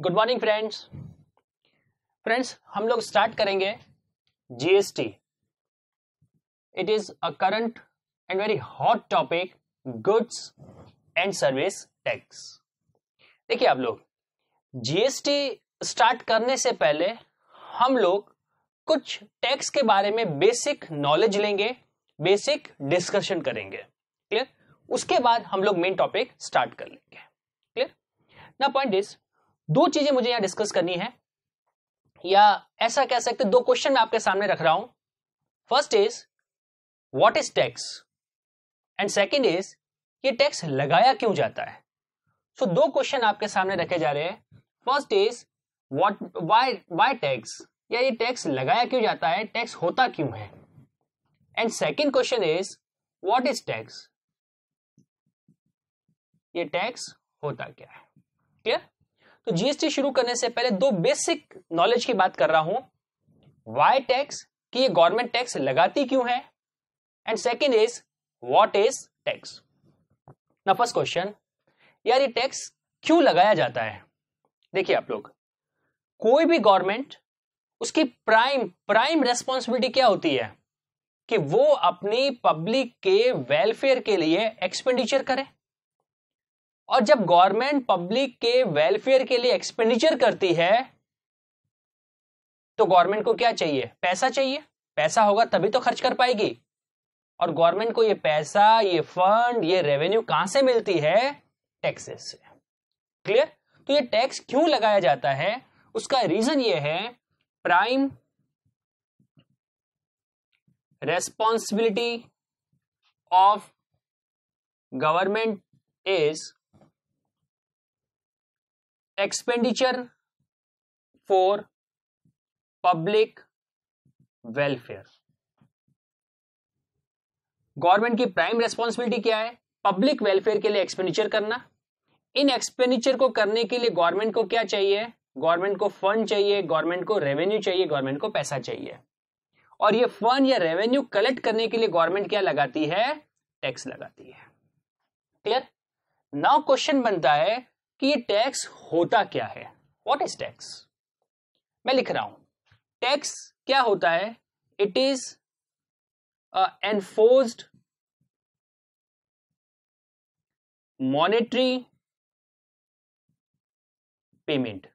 Good morning friends. हम लोग start करेंगे GST. It is a current and very hot topic, goods and service tax. देखिए आप लोग, जीएसटी स्टार्ट करने से पहले हम लोग कुछ टैक्स के बारे में बेसिक नॉलेज लेंगे, बेसिक डिस्कशन करेंगे। क्लियर? उसके बाद हम लोग मेन टॉपिक स्टार्ट कर लेंगे। क्लियर? ना पॉइंट इज, दो चीजें मुझे यहां डिस्कस करनी है, या ऐसा कह सकते दो क्वेश्चन मैं आपके सामने रख रहा हूं। First is what is tax and second is ये टैक्स लगाया क्यों जाता है। सो दो क्वेश्चन आपके सामने रखे जा रहे हैं। फर्स्ट इज व्हाई टैक्स, या ये टैक्स लगाया क्यों जाता है, टैक्स होता क्यों है। And second question is what is tax, ये टैक्स होता क्या है। क्लियर? तो जीएसटी शुरू करने से पहले दो बेसिक नॉलेज की बात कर रहा हूं। व्हाई टैक्स, कि ये गवर्नमेंट टैक्स लगाती क्यों है, and second is what is tax. ना फर्स्ट क्वेश्चन, यार ये टैक्स क्यों लगाया जाता है। देखिए आप लोग, कोई भी गवर्नमेंट, उसकी प्राइम रेस्पॉन्सिबिलिटी क्या होती है कि वो अपनी पब्लिक के वेलफेयर के लिए एक्सपेंडिचर करे। और जब गवर्नमेंट पब्लिक के वेलफेयर के लिए एक्सपेंडिचर करती है तो गवर्नमेंट को क्या चाहिए, पैसा चाहिए। पैसा होगा तभी तो खर्च कर पाएगी। और गवर्नमेंट को ये पैसा, ये फंड, ये रेवेन्यू कहां से मिलती है, टैक्सेस से। क्लियर? तो ये टैक्स क्यों लगाया जाता है, उसका रीजन ये है, prime responsibility of government is expenditure for public welfare. Government की प्राइम रेस्पॉन्सिबिलिटी क्या है, पब्लिक वेलफेयर के लिए एक्सपेंडिचर करना। इन एक्सपेंडिचर को करने के लिए गवर्नमेंट को क्या चाहिए, गवर्नमेंट को फंड चाहिए, गवर्नमेंट को रेवेन्यू चाहिए, गवर्नमेंट को पैसा चाहिए। और ये फंड या रेवेन्यू कलेक्ट करने के लिए गवर्नमेंट क्या लगाती है, टैक्स लगाती है। क्लियर? नाउ क्वेश्चन बनता है कि ये टैक्स होता क्या है, व्हाट इज टैक्स। मैं लिख रहा हूं, टैक्स क्या होता है, it is enforced monetary payment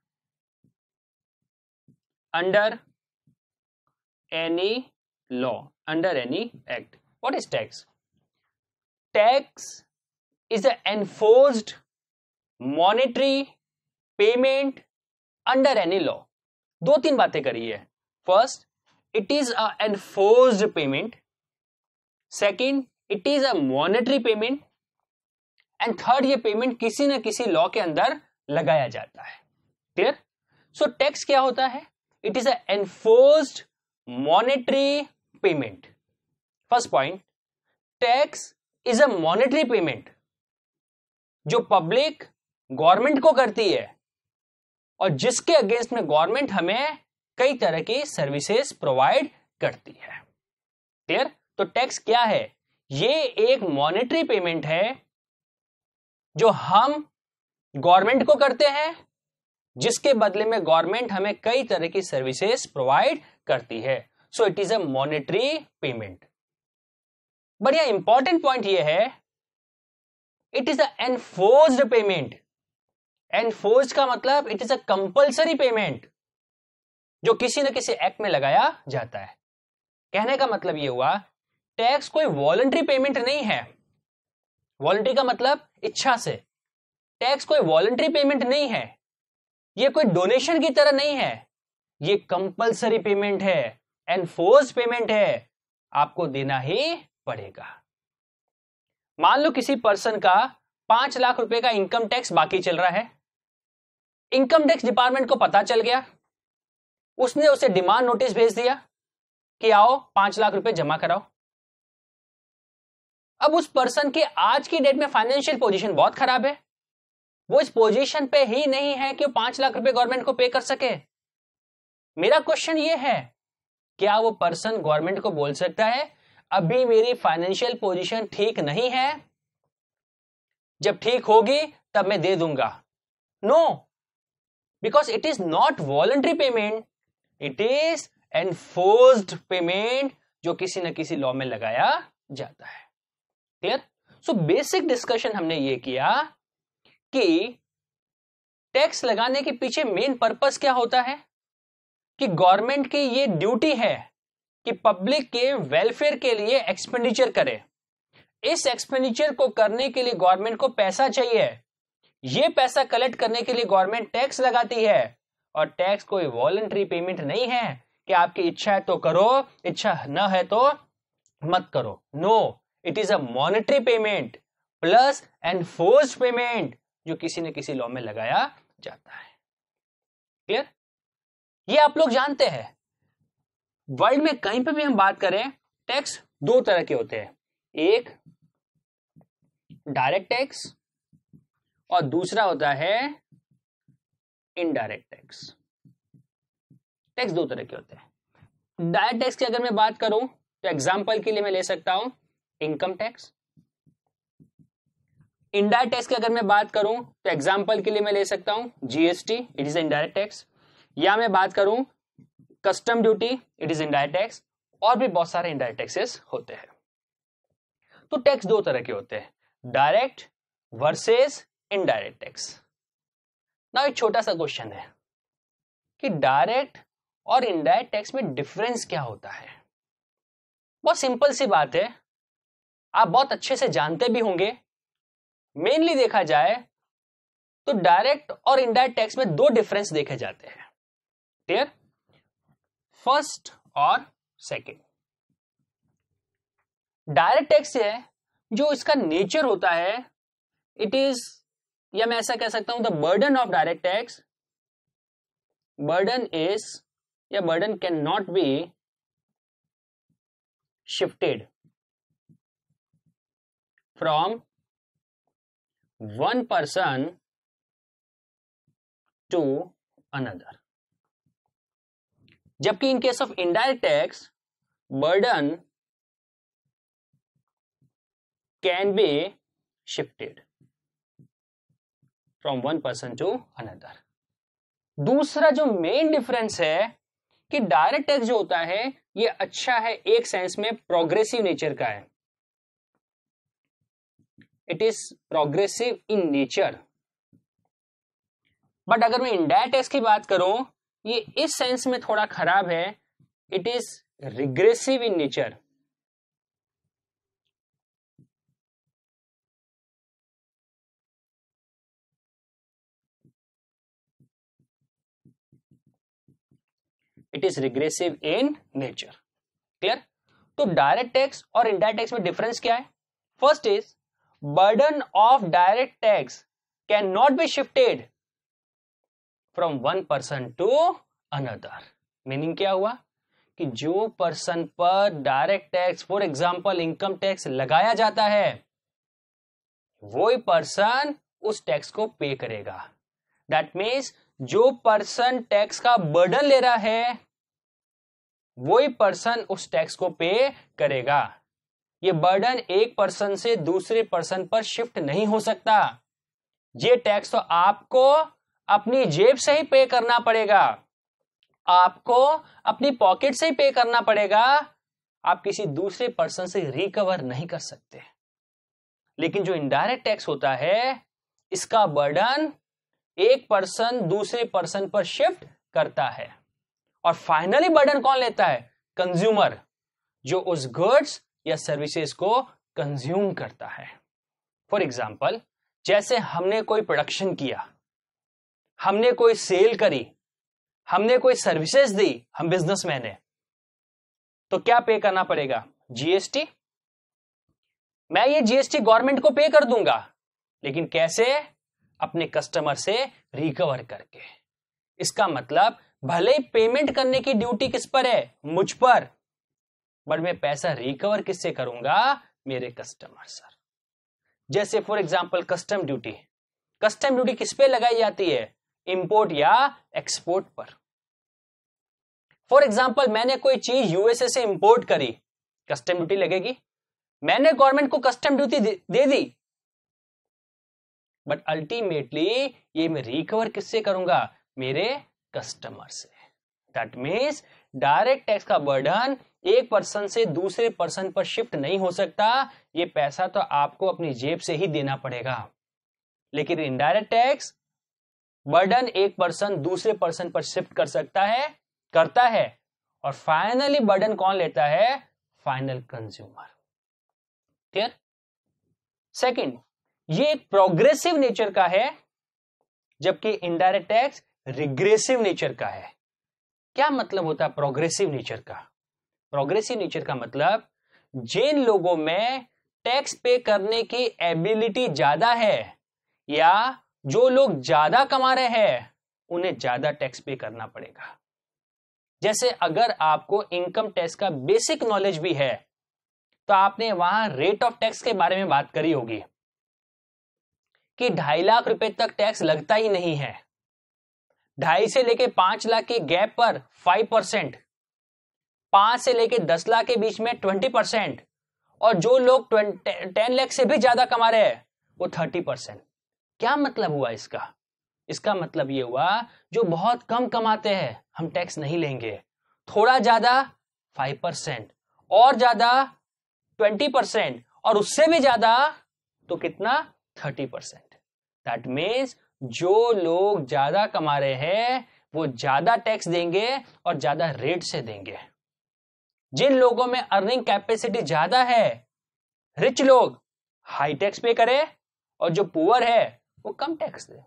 under any law, under any act. What is tax? Tax is a enforced monetary payment under any law. दो तीन बातें करी है। First, it is a enforced payment. Second, it is a monetary payment. And third, ये payment किसी न किसी law के अंदर लगाया जाता है। क्लियर? सो टैक्स क्या होता है, it is a enforced monetary payment. First point, tax is a monetary payment जो पब्लिक गवर्नमेंट को करती है और जिसके अगेंस्ट में गवर्नमेंट हमें कई तरह की सर्विसेज प्रोवाइड करती है। क्लियर? तो टैक्स क्या है, ये एक मॉनेटरी पेमेंट है जो हम गवर्नमेंट को करते हैं, जिसके बदले में गवर्नमेंट हमें कई तरह की सर्विसेज प्रोवाइड करती है। So it is a monetary payment. बढ़िया इंपॉर्टेंट पॉइंट ये है, it is a enforced payment. Enforced का मतलब it is a compulsory payment जो किसी न किसी एक्ट में लगाया जाता है। कहने का मतलब यह हुआ, टैक्स कोई वॉलंटरी पेमेंट नहीं है। वॉलंटरी का मतलब इच्छा से। टैक्स कोई वॉलंटरी पेमेंट नहीं है, यह कोई डोनेशन की तरह नहीं है, यह कंपल्सरी पेमेंट है, एनफोर्स्ड पेमेंट है, आपको देना ही पड़ेगा। मान लो किसी पर्सन का 5 लाख रुपए का इनकम टैक्स बाकी चल रहा है। इनकम टैक्स डिपार्टमेंट को पता चल गया, उसने उसे डिमांड नोटिस भेज दिया कि आओ 5 लाख रुपए जमा कराओ। अब उस पर्सन की आज की डेट में फाइनेंशियल पोजीशन बहुत खराब है, वो इस पोजीशन पे ही नहीं है कि वो 5 लाख रुपए गवर्नमेंट को पे कर सके। मेरा क्वेश्चन ये है, क्या वो पर्सन गवर्नमेंट को बोल सकता है अभी मेरी फाइनेंशियल पोजीशन ठीक नहीं है, जब ठीक होगी तब मैं दे दूंगा? No, because it is not voluntary payment, it is enforced payment, जो किसी न किसी लॉ में लगाया जाता है। क्लियर? सो बेसिक डिस्कशन हमने ये किया कि टैक्स लगाने के पीछे मेन पर्पस क्या होता है, कि गवर्नमेंट की ये ड्यूटी है कि पब्लिक के वेलफेयर के लिए एक्सपेंडिचर करे। इस एक्सपेंडिचर को करने के लिए गवर्नमेंट को पैसा चाहिए, ये पैसा कलेक्ट करने के लिए गवर्नमेंट टैक्स लगाती है, और टैक्स कोई वॉलंटरी पेमेंट नहीं है कि आपकी इच्छा है तो करो, इच्छा न है तो मत करो। No, it is a monetary payment plus enforced payment, जो किसी न किसी लॉ में लगाया जाता है। क्लियर? ये आप लोग जानते हैं, वर्ल्ड में कहीं पे भी हम बात करें, टैक्स दो तरह के होते हैं, एक डायरेक्ट टैक्स और दूसरा होता है इनडायरेक्ट टैक्स। टैक्स दो तरह के होते हैं। डायरेक्ट टैक्स की अगर मैं बात करूं तो एग्जांपल के लिए मैं ले सकता हूं इनकम टैक्स। इनडायरेक्ट टैक्स की अगर मैं बात करूं तो एग्जांपल के लिए मैं ले सकता हूं GST, it is indirect tax, या मैं बात करूं custom duty, it is indirect tax, और भी बहुत सारे इनडायरेक्ट टैक्सेस होते हैं। तो टैक्स दो तरह के होते हैं, direct versus indirect tax. Now एक छोटा सा क्वेश्चन है कि डायरेक्ट और इनडायरेक्ट टैक्स में डिफरेंस क्या होता है। बहुत सिंपल सी बात है, आप बहुत अच्छे से जानते भी होंगे। मेनली देखा जाए तो डायरेक्ट और इनडायरेक्ट टैक्स में दो डिफरेंस देखे जाते हैं। क्लियर? फर्स्ट और सेकंड। डायरेक्ट टैक्स है जो इसका नेचर होता है, इट इज, या मैं ऐसा कह सकता हूं the burden of direct tax, burden is, या burden can not be shifted from one person to another, जबकि in case of indirect tax burden can be shifted from one person to another. दूसरा जो main difference है कि direct tax जो होता है ये अच्छा है, एक सेंस में प्रोग्रेसिव नेचर का है, it is progressive in nature. But अगर मैं इनडायरेक्ट टैक्स की बात करूं, ये इस सेंस में थोड़ा खराब है, it is regressive in nature. It is regressive in nature. Clear? तो डायरेक्ट टैक्स और इनडायरेक्ट टैक्स में डिफरेंस क्या है? First is burden of direct tax cannot be shifted from one person to another। Meaning क्या हुआ कि जो person पर direct tax, for example income tax लगाया जाता है, वही पर्सन उस टैक्स को पे करेगा। दैट मीन्स जो पर्सन टैक्स का बर्डन ले रहा है, वही पर्सन उस टैक्स को पे करेगा। ये बर्डन एक पर्सन से दूसरे पर्सन पर शिफ्ट नहीं हो सकता। ये टैक्स तो आपको अपनी जेब से ही पे करना पड़ेगा, आपको अपनी पॉकेट से ही पे करना पड़ेगा, आप किसी दूसरे पर्सन से रिकवर नहीं कर सकते। लेकिन जो इनडायरेक्ट टैक्स होता है, इसका बर्डन एक पर्सन दूसरे पर्सन पर शिफ्ट करता है, और फाइनली बर्डन कौन लेता है? कंज्यूमर, जो उस गुड्स या सर्विसेज को कंज्यूम करता है। फॉर एग्जाम्पल, जैसे हमने कोई प्रोडक्शन किया, हमने कोई सेल करी, हमने कोई सर्विसेज दी, हम बिजनेसमैन है, तो क्या पे करना पड़ेगा? जीएसटी। मैं ये जीएसटी गवर्नमेंट को पे कर दूंगा, लेकिन कैसे? अपने कस्टमर से रिकवर करके। इसका मतलब भले ही पेमेंट करने की ड्यूटी किस पर है? मुझ पर, बट मैं पैसा रिकवर किससे करूंगा? मेरे कस्टमर सर। जैसे for example custom duty, custom duty किस पे लगाई जाती है? इंपोर्ट या एक्सपोर्ट पर। फॉर एग्जांपल मैंने कोई चीज यूएसए से इंपोर्ट करी, कस्टम ड्यूटी लगेगी। मैंने गवर्नमेंट को कस्टम ड्यूटी दे दी, बट अल्टीमेटली ये मैं रिकवर किससे करूंगा? मेरे कस्टमर से। दैट मीन्स डायरेक्ट टैक्स का बर्डन एक पर्सन से दूसरे पर्सन पर शिफ्ट नहीं हो सकता, ये पैसा तो आपको अपनी जेब से ही देना पड़ेगा। लेकिन इनडायरेक्ट टैक्स बर्डन एक पर्सन दूसरे पर्सन पर शिफ्ट कर सकता है, करता है, और फाइनली बर्डन कौन लेता है? Final consumer. क्लियर? सेकंड, ये एक प्रोग्रेसिव नेचर का है, जबकि इनडायरेक्ट टैक्स रिग्रेसिव नेचर का है। क्या मतलब होता है प्रोग्रेसिव नेचर का? प्रोग्रेसिव नेचर का मतलब जिन लोगों में टैक्स पे करने की एबिलिटी ज्यादा है या जो लोग ज्यादा कमा रहे हैं उन्हें ज्यादा टैक्स पे करना पड़ेगा। जैसे अगर आपको इनकम टैक्स का बेसिक नॉलेज भी है तो आपने वहां रेट ऑफ टैक्स के बारे में बात करी होगी कि 2.5 लाख रुपए तक टैक्स लगता ही नहीं है। 2.5 से लेके 5 लाख के गैप पर 5%, 5 से लेके 10 लाख के बीच में 20%, और जो लोग 10 लाख से भी ज्यादा कमा रहे हैं वो 30%। क्या मतलब हुआ इसका? इसका मतलब ये हुआ जो बहुत कम कमाते हैं हम टैक्स नहीं लेंगे, थोड़ा ज्यादा 5%, और ज्यादा 20%, और उससे भी ज्यादा तो कितना? 30%। दैट मीन्स जो लोग ज्यादा कमा रहे हैं वो ज्यादा टैक्स देंगे और ज्यादा रेट से देंगे। जिन लोगों में अर्निंग कैपेसिटी ज्यादा है, रिच लोग, हाई टैक्स पे करे, और जो पुअर है वो कम टैक्स दे।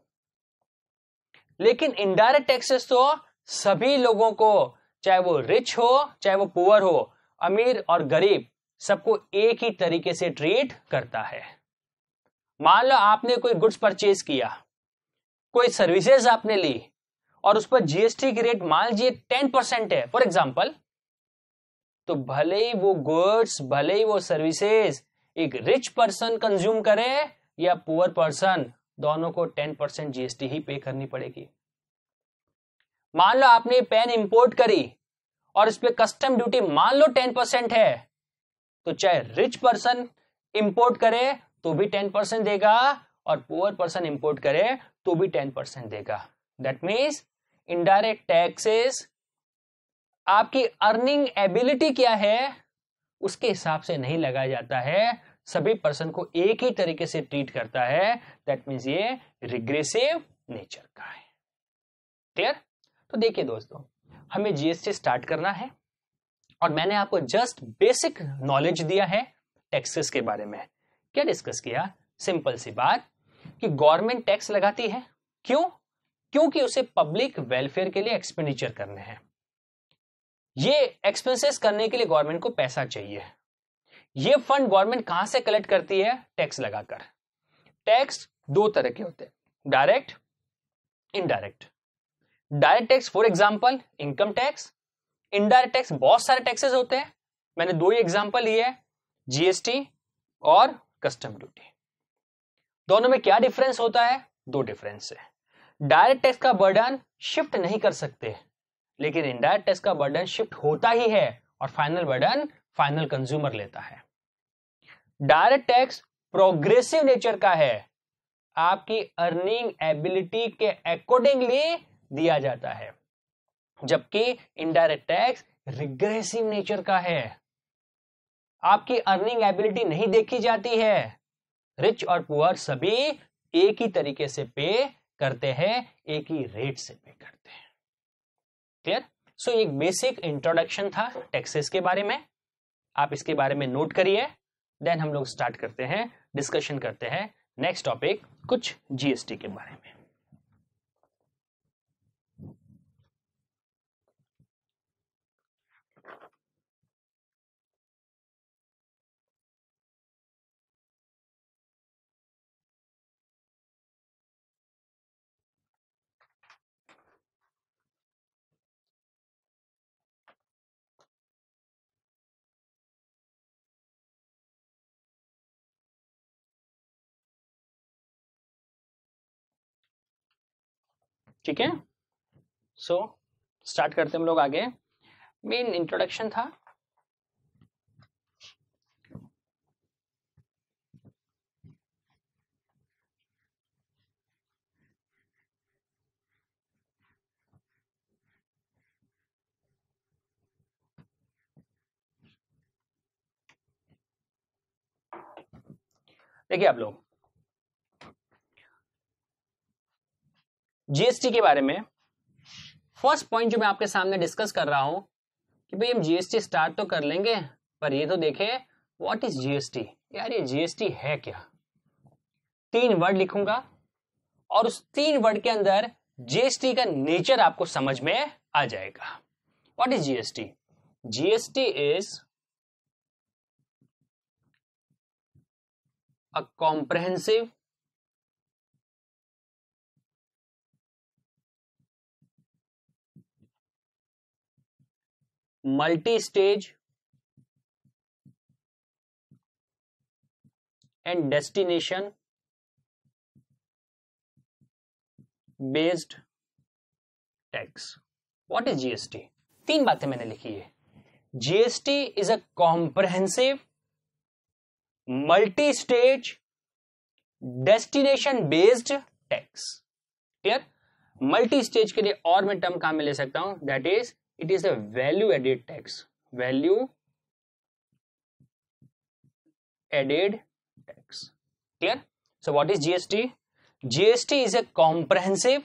लेकिन इनडायरेक्ट टैक्सेस तो सभी लोगों को, चाहे वो रिच हो चाहे वो पुअर हो, अमीर और गरीब, सबको एक ही तरीके से ट्रीट करता है। मान लो आपने कोई गुड्स परचेज किया, कोई सर्विसेज आपने ली, और उस पर जीएसटी की रेट मान लीजिए 10% है फॉर एग्जांपल, तो भले ही वो गुड्स, भले ही वो सर्विसेज एक रिच पर्सन कंज्यूम करे या पुअर पर्सन, दोनों को 10% जीएसटी ही पे करनी पड़ेगी। मान लो आपने पेन इंपोर्ट करी और इस पे कस्टम ड्यूटी मान लो 10% है, तो चाहे रिच पर्सन इंपोर्ट करे तो भी 10% देगा, और पुअर पर्सन इंपोर्ट करे तो भी 10% देगा। दैट मीन्स इनडायरेक्ट टैक्सेस आपकी अर्निंग एबिलिटी क्या है उसके हिसाब से नहीं लगाया जाता है, सभी पर्सन को एक ही तरीके से ट्रीट करता है। दैट मीन्स ये रिग्रेसिव नेचर का है। क्लियर? तो देखिए दोस्तों, हमें जीएसटी स्टार्ट करना है और मैंने आपको जस्ट बेसिक नॉलेज दिया है टैक्सेस के बारे में। क्या डिस्कस किया? सिंपल सी बात कि गवर्नमेंट टैक्स लगाती है। क्यों? क्योंकि उसे पब्लिक वेलफेयर के लिए एक्सपेंडिचर करने हैं। ये एक्सपेंसेस करने के लिए गवर्नमेंट को पैसा चाहिए। ये फंड गवर्नमेंट कहां से कलेक्ट करती है? टैक्स लगाकर। टैक्स दो तरह के होते हैं, direct, indirect. Direct tax for example income tax. Indirect tax बहुत सारे टैक्सेस होते हैं, मैंने दो ही एग्जांपल लिए, जीएसटी और कस्टम ड्यूटी। दोनों में क्या डिफरेंस होता है? दो डिफरेंस है। डायरेक्ट टैक्स का बर्डन शिफ्ट नहीं कर सकते, लेकिन इनडायरेक्ट टैक्स का बर्डन शिफ्ट होता ही है और फाइनल बर्डन फाइनल कंज्यूमर लेता है। डायरेक्ट टैक्स प्रोग्रेसिव नेचर का है, आपकी अर्निंग एबिलिटी के अकॉर्डिंगली दिया जाता है, जबकि इनडायरेक्ट टैक्स रिग्रेसिव नेचर का है, आपकी अर्निंग एबिलिटी नहीं देखी जाती है। रिच और पुअर सभी एक ही तरीके से पे करते हैं, एक ही रेट से पे करते हैं। क्लियर? सो एक बेसिक इंट्रोडक्शन था टैक्सेस के बारे में, आप इसके बारे में नोट करिए। देन हम लोग स्टार्ट करते हैं, डिस्कशन करते हैं नेक्स्ट टॉपिक कुछ जीएसटी के बारे में। ठीक है, सो स्टार्ट करते हैं हम लोग आगे। मेन इंट्रोडक्शन था। देखिए आप लोग, जीएसटी के बारे में फर्स्ट पॉइंट जो मैं आपके सामने डिस्कस कर रहा हूं कि भाई हम जीएसटी स्टार्ट तो कर लेंगे, पर ये तो देखें व्हाट इज जीएसटी। यार ये जीएसटी है क्या? 3 वर्ड लिखूंगा और उस 3 वर्ड के अंदर जीएसटी का नेचर आपको समझ में आ जाएगा। What is GST? GST is a comprehensive multi-stage and destination based tax. What is GST? 3 बातें मैंने लिखी है। GST is a comprehensive multi-stage destination based tax. Clear? Multi-stage के लिए और मैं टर्म कहां में ले सकता हूं? That is, it is a value added tax. Value added tax. Clear? So what is GST? GST is a comprehensive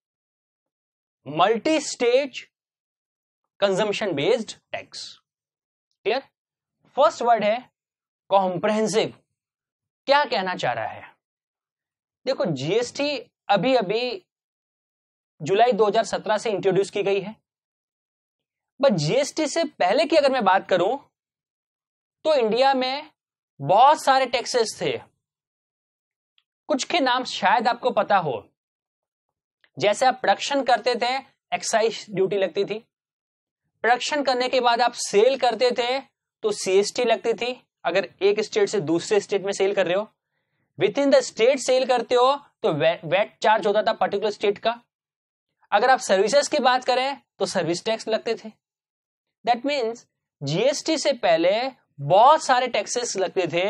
multi-stage consumption based tax. Clear? First word है comprehensive. क्या कहना चाह रहा है? देखो, GST अभी अभी जुलाई 2017 से इंट्रोड्यूस की गई है, बट जीएसटी से पहले की अगर मैं बात करूं तो इंडिया में बहुत सारे टैक्सेस थे। कुछ के नाम शायद आपको पता हो। जैसे आप प्रोडक्शन करते थे, एक्साइज ड्यूटी लगती थी। प्रोडक्शन करने के बाद आप सेल करते थे तो सीएसटी लगती थी, अगर एक स्टेट से दूसरे स्टेट में सेल कर रहे हो। Within the state sell करते हो तो वेट चार्ज होता था पर्टिकुलर स्टेट का। अगर आप सर्विसेज की बात करें तो सर्विस टैक्स लगते थे। दैट मीन्स जीएसटी से पहले बहुत सारे टैक्सेस लगते थे।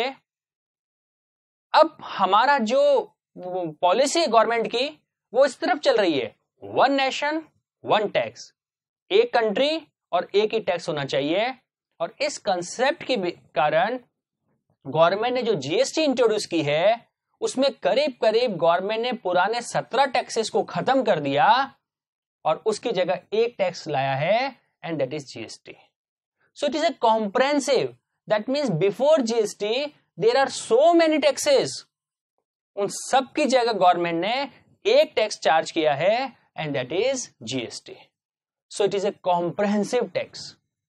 अब हमारा जो पॉलिसी है गवर्नमेंट की, वो इस तरफ चल रही है, 1 नेशन 1 टैक्स, एक कंट्री और एक ही टैक्स होना चाहिए। और इस कंसेप्ट के कारण गवर्नमेंट ने जो जीएसटी इंट्रोड्यूस की है, उसमें करीब करीब गवर्नमेंट ने पुराने 17 टैक्सेस को खत्म कर दिया और उसकी जगह एक टैक्स लाया है, and that is GST. So it is a comprehensive. That means before GST there are so many taxes. उन सब की जगह गवर्नमेंट ने एक टैक्स चार्ज किया है, and that is GST. So it is a comprehensive tax.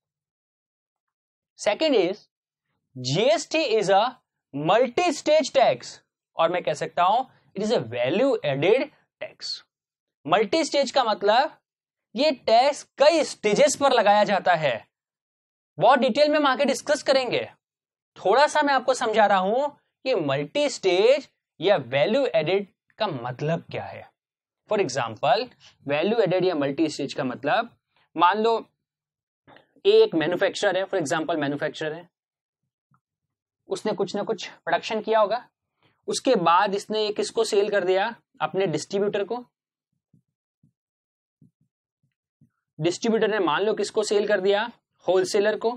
Second is GST is a multi-stage tax, और मैं कह सकता हूं it is a value added tax. Multi-stage का मतलब ये टैक्स कई स्टेजेस पर लगाया जाता है। बहुत डिटेल में हम आगे डिस्कस करेंगे। थोड़ा सा मैं आपको समझा रहा हूं कि मल्टी स्टेज या वैल्यू एडेड का मतलब क्या है। फॉर एग्जांपल, वैल्यू एडेड या मल्टी स्टेज का मतलब, मान लो एक मैन्युफैक्चरर है, फॉर एग्जांपल मैन्युफैक्चरर है, उसने कुछ ना कुछ प्रोडक्शन किया होगा, उसके बाद इसने एक किसको सेल कर दिया, अपने डिस्ट्रीब्यूटर को। डिस्ट्रीब्यूटर ने मान लो किसको सेल कर दिया, होलसेलर को।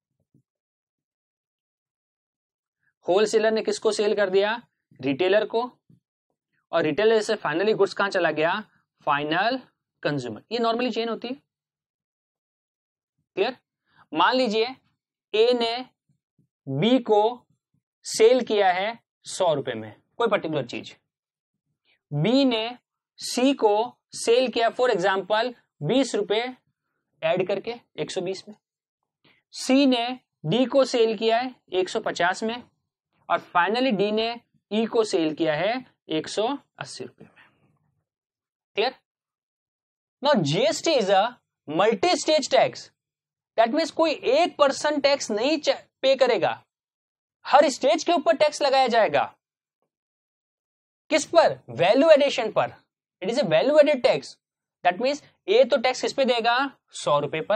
होलसेलर ने किसको सेल कर दिया, रिटेलर को। और रिटेलर से फाइनली गुड्स कहां चला गया, फाइनल कंज्यूमर। ये नॉर्मली चेन होती है। क्लियर? मान लीजिए ए ने बी को सेल किया है 100 रुपए में कोई पर्टिकुलर चीज, बी ने सी को सेल किया फॉर एग्जांपल 20 रुपए ऐड करके 120 में, सी ने डी को सेल किया है 150 में, और फाइनली डी ने ई को सेल किया है 180 रुपए में। Clear? Now GST is a multi stage tax. That means कोई एक पर्सन टैक्स नहीं पे करेगा, हर स्टेज के ऊपर टैक्स लगाया जाएगा। किस पर? वैल्यू एडिशन पर। It is a value added tax. That means a तो टैक्स किस पे देगा, 100 रुपए पर,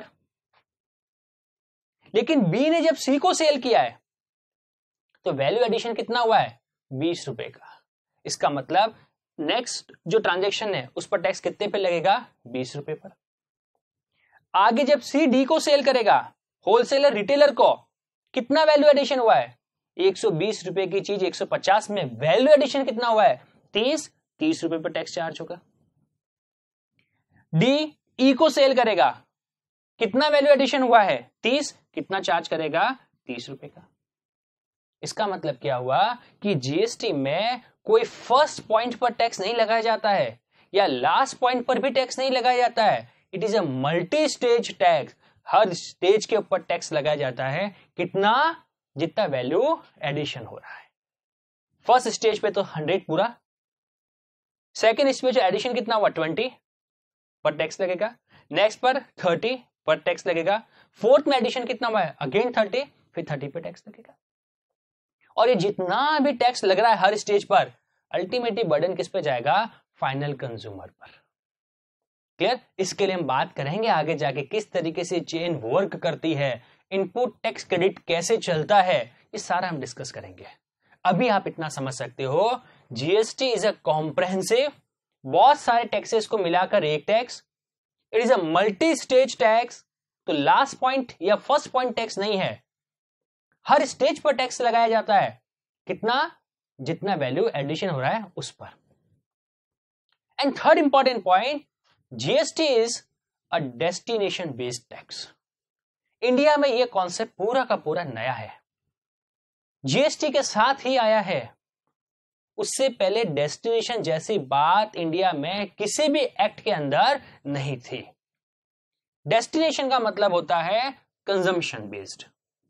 लेकिन बी ने जब सी को सेल किया है तो वैल्यू एडिशन कितना हुआ है, 20 रुपए का। इसका मतलब नेक्स्ट जो ट्रांजैक्शन है उस पर टैक्स कितने पे लगेगा, 20 रुपए पर। आगे जब सी डी को सेल करेगा, होलसेलर रिटेलर को, कितना वैल्यू एडिशन हुआ है, 120 रुपए की चीज 150 में, वैल्यू एडिशन कितना हुआ है? 30 रुपए पर टैक्स चार्ज होगा। डी, ई को सेल करेगा, कितना वैल्यू एडिशन हुआ है? 30, कितना चार्ज करेगा? 30 रुपए का। इसका मतलब क्या हुआ कि जीएसटी में कोई फर्स्ट पॉइंट पर टैक्स नहीं लगाया जाता है या लास्ट पॉइंट पर भी टैक्स नहीं लगाया जाता है। It is a multi stage tax, हर स्टेज के ऊपर टैक्स लगाया जाता है। कितना? जितना वैल्यू एडिशन हो रहा है। फर्स्ट स्टेज पे तो 100 पूरा, सेकेंड स्टेज पे एडिशन कितना हुआ? 20 पर टैक्स लगेगा, नेक्स्ट पर 30 पर टैक्स लगेगा, फोर्थ में एडिशन कितना हुआ है? अगेन 30, फिर 30 पे टैक्स लगेगा। और ये जितना भी टैक्स लग रहा है हर स्टेज पर, अल्टीमेटली बर्डन किस पे जाएगा? फाइनल कंज्यूमर पर। क्लियर? इसके लिए हम बात करेंगे आगे जाके किस तरीके से चेन वर्क करती है, इनपुट टैक्स क्रेडिट कैसे चलता है, ये सारा हम डिस्कस करेंगे। अभी आप इतना समझ सकते हो, जीएसटी इज अ कॉम्प्रहेंसिव, बहुत सारे टैक्सेस को मिलाकर एक tax. It is a multi stage tax, तो लास्ट पॉइंट या फर्स्ट पॉइंट टैक्स नहीं है, हर स्टेज पर टैक्स लगाया जाता है। कितना? जितना वैल्यू एडिशन हो रहा है उस पर। And third important point, GST is a destination based tax. India में यह कॉन्सेप्ट पूरा का पूरा नया है, जीएसटी के साथ ही आया है। उससे पहले डेस्टिनेशन जैसी बात इंडिया में किसी भी एक्ट के अंदर नहीं थी। डेस्टिनेशन का मतलब होता है consumption based,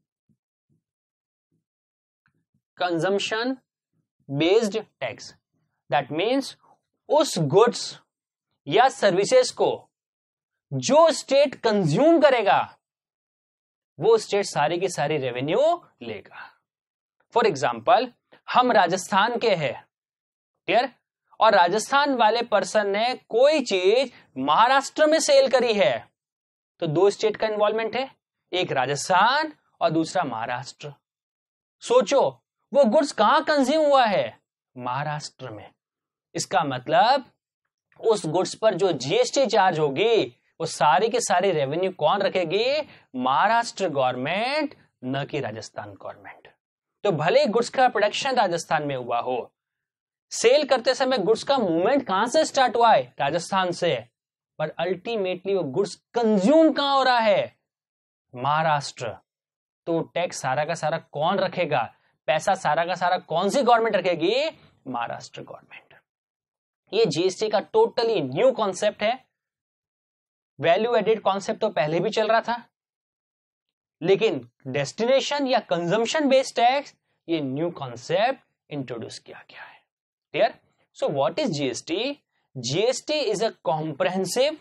consumption based tax. That means उस गुड्स या सर्विसेज को जो स्टेट कंज्यूम करेगा वो स्टेट सारी की सारी रेवेन्यू लेगा। फॉर एग्जाम्पल, हम राजस्थान के हैं, क्लियर, और राजस्थान वाले पर्सन ने कोई चीज महाराष्ट्र में सेल करी है, तो दो स्टेट का इन्वॉल्वमेंट है, एक राजस्थान और दूसरा महाराष्ट्र। सोचो वो गुड्स कहां कंज्यूम हुआ है? महाराष्ट्र में। इसका मतलब उस गुड्स पर जो जीएसटी चार्ज होगी वो सारी की सारी रेवेन्यू कौन रखेगी? महाराष्ट्र गवर्नमेंट, न कि राजस्थान गवर्नमेंट। तो भले ही गुड्स का प्रोडक्शन राजस्थान में हुआ हो, सेल करते समय गुड्स का मूवमेंट कहां से स्टार्ट हुआ है? राजस्थान से, पर अल्टीमेटली वो गुड्स कंज्यूम कहां हो रहा है? महाराष्ट्र। तो टैक्स सारा का सारा कौन रखेगा? पैसा सारा का सारा कौन सी गवर्नमेंट रखेगी? महाराष्ट्र गवर्नमेंट। ये जीएसटी का टोटली न्यू कॉन्सेप्ट है। वैल्यू एडेड कॉन्सेप्ट तो पहले भी चल रहा था, लेकिन डेस्टिनेशन या कंजम्पशन बेस्ड टैक्स, ये न्यू कॉन्सेप्ट इंट्रोड्यूस किया गया है। Clear? So what is GST? GST is a comprehensive,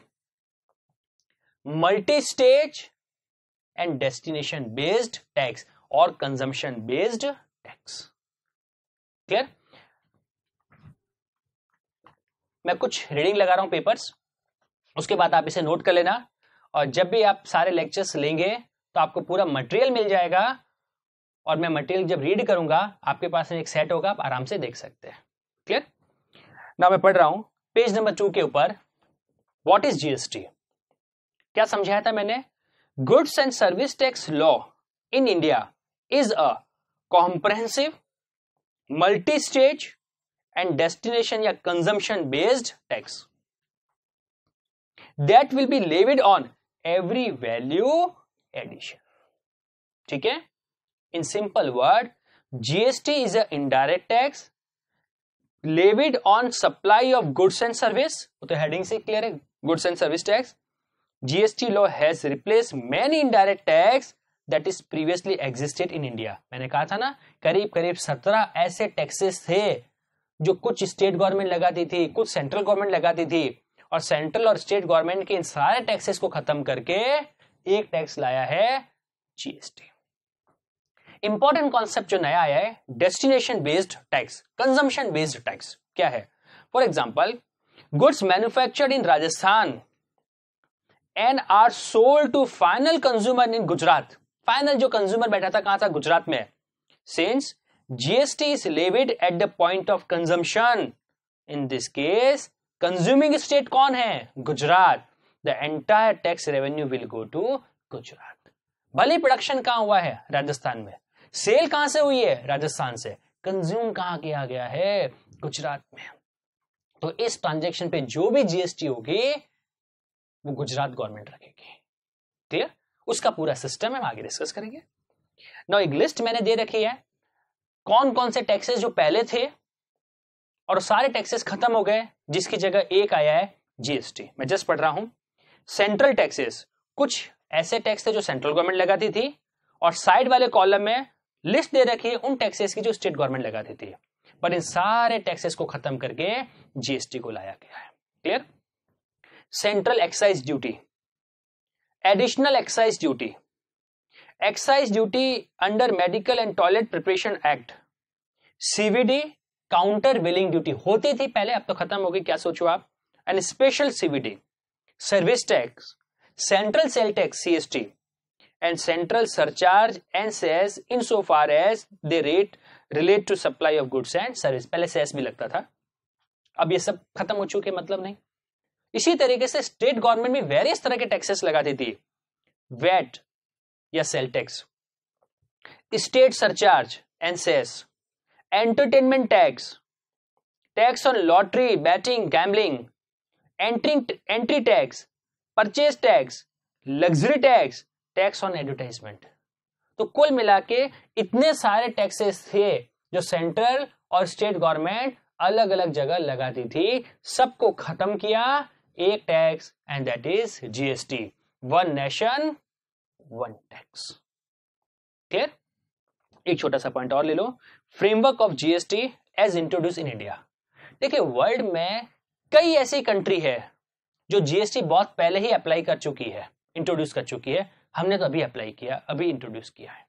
multi stage and destination based tax और कंजम्पशन बेस्ड टैक्स। क्लियर? मैं कुछ रीडिंग लगा रहा हूं पेपर्स, उसके बाद आप इसे नोट कर लेना, और जब भी आप सारे लेक्चर्स लेंगे तो आपको पूरा मटेरियल मिल जाएगा, और मैं मटेरियल जब रीड करूंगा आपके पास एक सेट होगा, आप आराम से देख सकते हैं। क्लियर? ना मैं पढ़ रहा हूं पेज नंबर 2 के ऊपर, व्हाट इज जीएसटी। क्या समझाया था मैंने? Goods and service tax law in India is a comprehensive, multi stage and destination या consumption based tax that will be levied on every value addition. ठीक है? In simple word, GST is an indirect tax levied on supply of goods and service. तो heading से clear है, goods and service tax. GST law has replaced many indirect tax that is previously existed in India. मैंने कहा था ना, करीब करीब 17 ऐसे टैक्सेस थे जो कुछ स्टेट गवर्नमेंट लगाती थी, कुछ सेंट्रल गवर्नमेंट लगाती थी, और सेंट्रल और स्टेट गवर्नमेंट के इन सारे टैक्सेस को खत्म करके एक टैक्स लाया है जीएसटी। इंपॉर्टेंट कॉन्सेप्ट जो नया आया है, destination based tax, consumption based tax. क्या है? For example, goods manufactured in Rajasthan and are sold to final consumer in Gujarat. Final जो कंज्यूमर बैठा था कहां था? गुजरात में। Since GST is levied at the point of consumption, in this case consuming state कौन है? Gujarat. The entire tax revenue will go to Gujarat. भले production कहां हुआ है? राजस्थान में, सेल कहां से हुई है? राजस्थान से। कंज्यूम कहां किया गया है? गुजरात में। तो इस ट्रांजैक्शन पे जो भी जीएसटी होगी वो गुजरात गवर्नमेंट रखेगी। क्लियर? उसका पूरा सिस्टम हम आगे डिस्कस करेंगे। नाउ एक लिस्ट मैंने दे रखी है, कौन कौन से टैक्सेस जो पहले थे और सारे टैक्सेस खत्म हो गए, जिसकी जगह एक आया है जीएसटी। मैं जस्ट पढ़ रहा हूं। सेंट्रल टैक्सेस, कुछ ऐसे टैक्स थे जो सेंट्रल गवर्नमेंट लगाती थी, और साइड वाले कॉलम में लिस्ट दे रखी है उन टैक्सेस की जो स्टेट गवर्नमेंट लगाती थी। पर इन सारे टैक्सेस को खत्म करके जीएसटी को लाया गया है। Clear? Central excise duty, additional excise duty, excise duty under medical and toilet preparation act, CVD, countervailing duty होती थी पहले, अब तो खत्म हो गई, क्या सोचो आप, and special CVD, service tax, central sales tax CST, and central surcharge and cess in so far as they rate relate to supply of goods and service. पहले सेस भी लगता था, अब ये सब खत्म हो चुके, मतलब नहीं। इसी तरीके से स्टेट गवर्नमेंट भी वेरियस तरह के टैक्सेस लगाती थी, वैट या sales tax, state surcharge and cess, entertainment tax, tax on lottery, betting, gambling, entry tax, purchase tax, luxury tax, tax on advertisement. तो कुल मिला के इतने सारे टैक्सेस थे जो सेंट्रल और स्टेट गवर्नमेंट अलग अलग जगह लगाती थी, सबको खत्म किया, एक tax, and that is GST, one nation one tax. Clear? एक छोटा सा पॉइंट और ले लो, framework of GST as introduce in India. देखिए वर्ल्ड में कई ऐसी कंट्री है जो जीएसटी बहुत पहले ही अप्लाई कर चुकी है, इंट्रोड्यूस कर चुकी है, हमने तो अभी अप्लाई किया, अभी इंट्रोड्यूस किया है।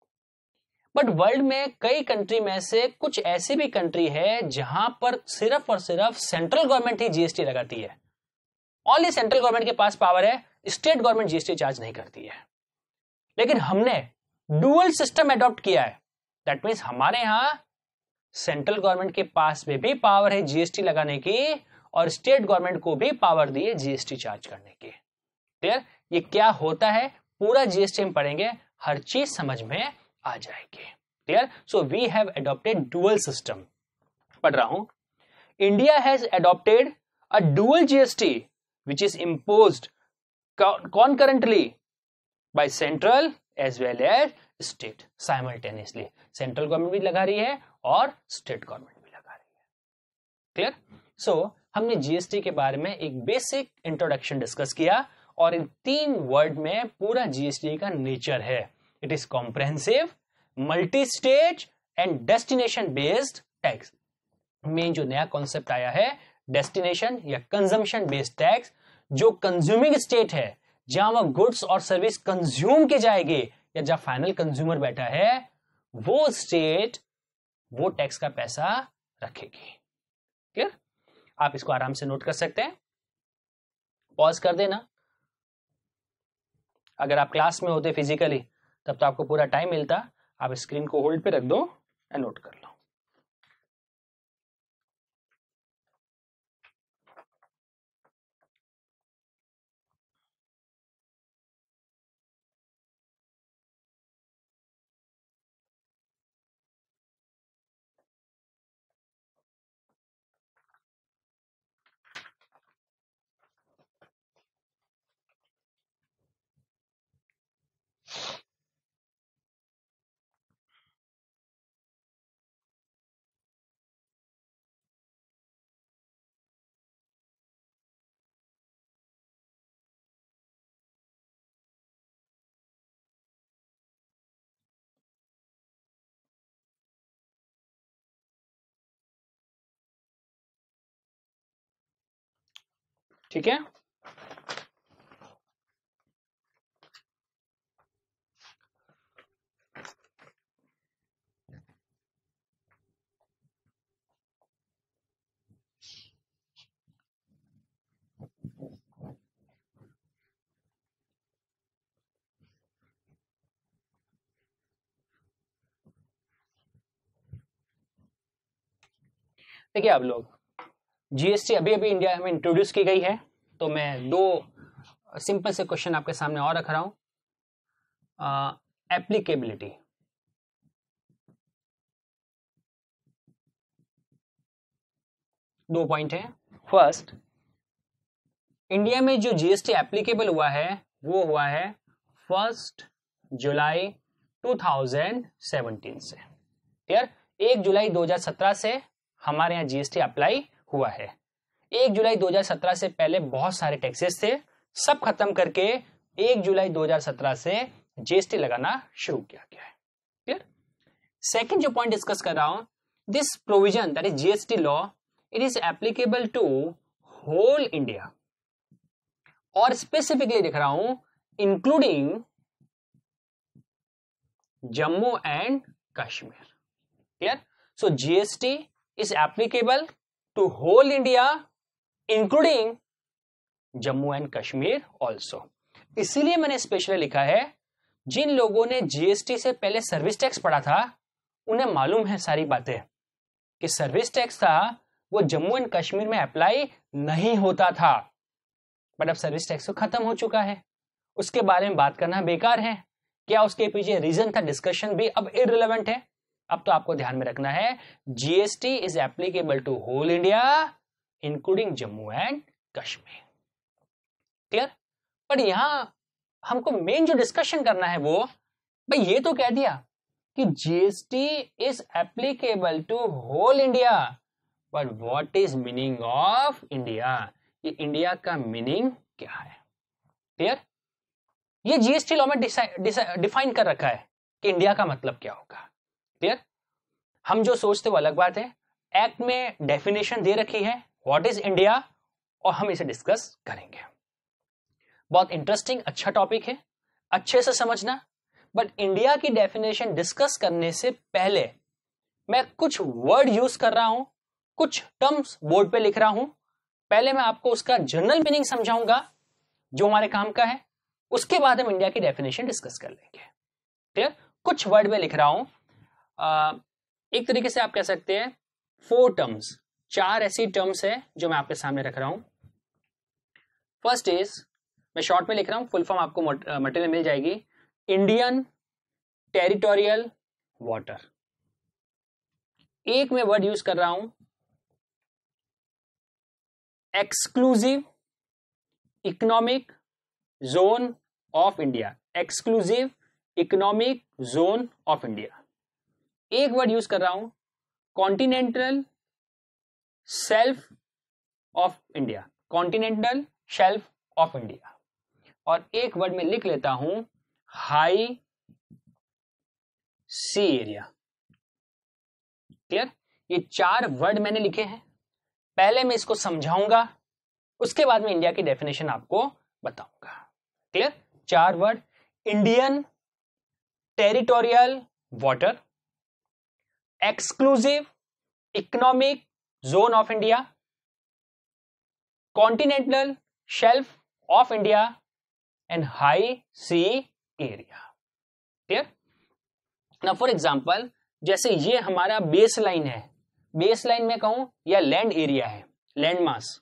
बट वर्ल्ड में कई कंट्री में से कुछ ऐसी भी कंट्री है जहां पर सिर्फ और सिर्फ सेंट्रल गवर्नमेंट ही जीएसटी लगाती है, ओनली सेंट्रल गवर्नमेंट के पास पावर है, स्टेट गवर्नमेंट जीएसटी चार्ज नहीं करती है। लेकिन हमने डुअल सिस्टम अडॉप्ट किया है, दैट मीन्स हमारे यहां सेंट्रल गवर्नमेंट के पास में भी पावर है जीएसटी लगाने की, और स्टेट गवर्नमेंट को भी पावर दी है जीएसटी चार्ज करने की। क्लियर? ये क्या होता है पूरा जीएसटी हम पढ़ेंगे, हर चीज समझ में आ जाएगी। Clear? So we have adopted dual system. पढ़ रहा हूं, India has adopted a dual GST which is imposed concurrently by central as well as state simultaneously. Central government भी लगा रही है और स्टेट गवर्नमेंट भी लगा रही है। क्लियर? सो हमने जीएसटी के बारे में एक बेसिक इंट्रोडक्शन डिस्कस किया, और इन 3 वर्ड में पूरा जीएसटी का नेचर है। It is comprehensive, multi stage and destination based tax. Main जो नया कॉन्सेप्ट आया है डेस्टिनेशन या कंजम्पशन बेस्ड टैक्स, जो कंज्यूमिंग स्टेट है जहां वह गुड्स और सर्विस कंज्यूम की जाएगी या जहां फाइनल कंज्यूमर बैठा है, वो स्टेट वो टैक्स का पैसा रखेगी। क्लियर? आप इसको आराम से नोट कर सकते हैं, पॉज कर देना। अगर आप क्लास में होते फिजिकली तब तो आपको पूरा टाइम मिलता, आप स्क्रीन को होल्ड पे रख दो और नोट कर लो। ठीक है? देखिए आप लोग, जीएसटी अभी अभी इंडिया में इंट्रोड्यूस की गई है, तो मैं 2 सिंपल से क्वेश्चन आपके सामने और रख रहा हूं। एप्लीकेबिलिटी, 2 पॉइंट है। फर्स्ट, इंडिया में जो जीएसटी एप्लीकेबल हुआ है वो हुआ है 1 जुलाई 2017 से। क्लियर? 1 जुलाई 2017 से हमारे यहाँ जीएसटी अप्लाई हुआ है। 1 जुलाई 2017 से पहले बहुत सारे टैक्सेस थे, सब खत्म करके 1 जुलाई 2017 से जीएसटी लगाना शुरू किया गया है। क्लियर? सेकंड जो पॉइंट डिस्कस कर रहा हूं, this provision that is GST law, it is applicable to whole India, और स्पेसिफिकली दिख रहा हूं including Jammu and Kashmir. Clear? So GST is applicable to whole India including Jammu and Kashmir also. इसीलिए मैंने स्पेशली लिखा है, जिन लोगों ने जीएसटी से पहले सर्विस टैक्स पढ़ा था उन्हें मालूम है सारी बातें कि सर्विस टैक्स था वो जम्मू एंड कश्मीर में अप्लाई नहीं होता था, बट अब सर्विस टैक्स तो खत्म हो चुका है, उसके बारे में बात करना बेकार है। क्या उसके पीछे रीजन था, डिस्कशन भी अब इररिलेवेंट है। अब तो आपको ध्यान में रखना है GST is applicable to whole India including Jammu and Kashmir. Clear? But यहां हमको मेन जो डिस्कशन करना है वो, भाई ये तो कह दिया कि GST is applicable to whole India, but what is meaning of India? ये इंडिया का मीनिंग क्या है? क्लियर? ये जीएसटी लॉ में डिफाइन कर रखा है कि इंडिया का मतलब क्या होगा। क्लियर? हम जो सोचते वो अलग बात है, एक्ट में डेफिनेशन दे रखी है व्हाट इज इंडिया, और हम इसे डिस्कस करेंगे। बहुत इंटरेस्टिंग अच्छा टॉपिक है, अच्छे से समझना। बट इंडिया की डेफिनेशन डिस्कस करने से पहले मैं कुछ वर्ड यूज कर रहा हूं, कुछ टर्म्स बोर्ड पे लिख रहा हूं। पहले मैं आपको उसका जनरल मीनिंग समझाऊंगा जो हमारे काम का है, उसके बाद हम इंडिया की डेफिनेशन डिस्कस कर लेंगे। क्लियर? कुछ वर्ड में लिख रहा हूं, एक तरीके से आप कह सकते हैं 4 टर्म्स, 4 ऐसी टर्म्स है जो मैं आपके सामने रख रहा हूं। फर्स्ट इज, मैं शॉर्ट में लिख रहा हूं, फुल फॉर्म आपको मटेरियल मिल जाएगी, इंडियन टेरिटोरियल वाटर। एक मैं वर्ड यूज कर रहा हूं exclusive economic zone of India, exclusive economic zone of India. एक वर्ड यूज कर रहा हूं continental shelf of India, continental shelf of India. और एक वर्ड में लिख लेता हूं हाई सी एरिया। क्लियर? ये 4 वर्ड मैंने लिखे हैं, पहले मैं इसको समझाऊंगा, उसके बाद में इंडिया की डेफिनेशन आपको बताऊंगा। Clear? 4 word, Indian territorial water, exclusive economic zone of India, continental shelf of India and high sea area. Clear? ना फॉर एग्जाम्पल, जैसे ये हमारा बेस लाइन है, बेस लाइन में कहूं या लैंड एरिया है, लैंड मास,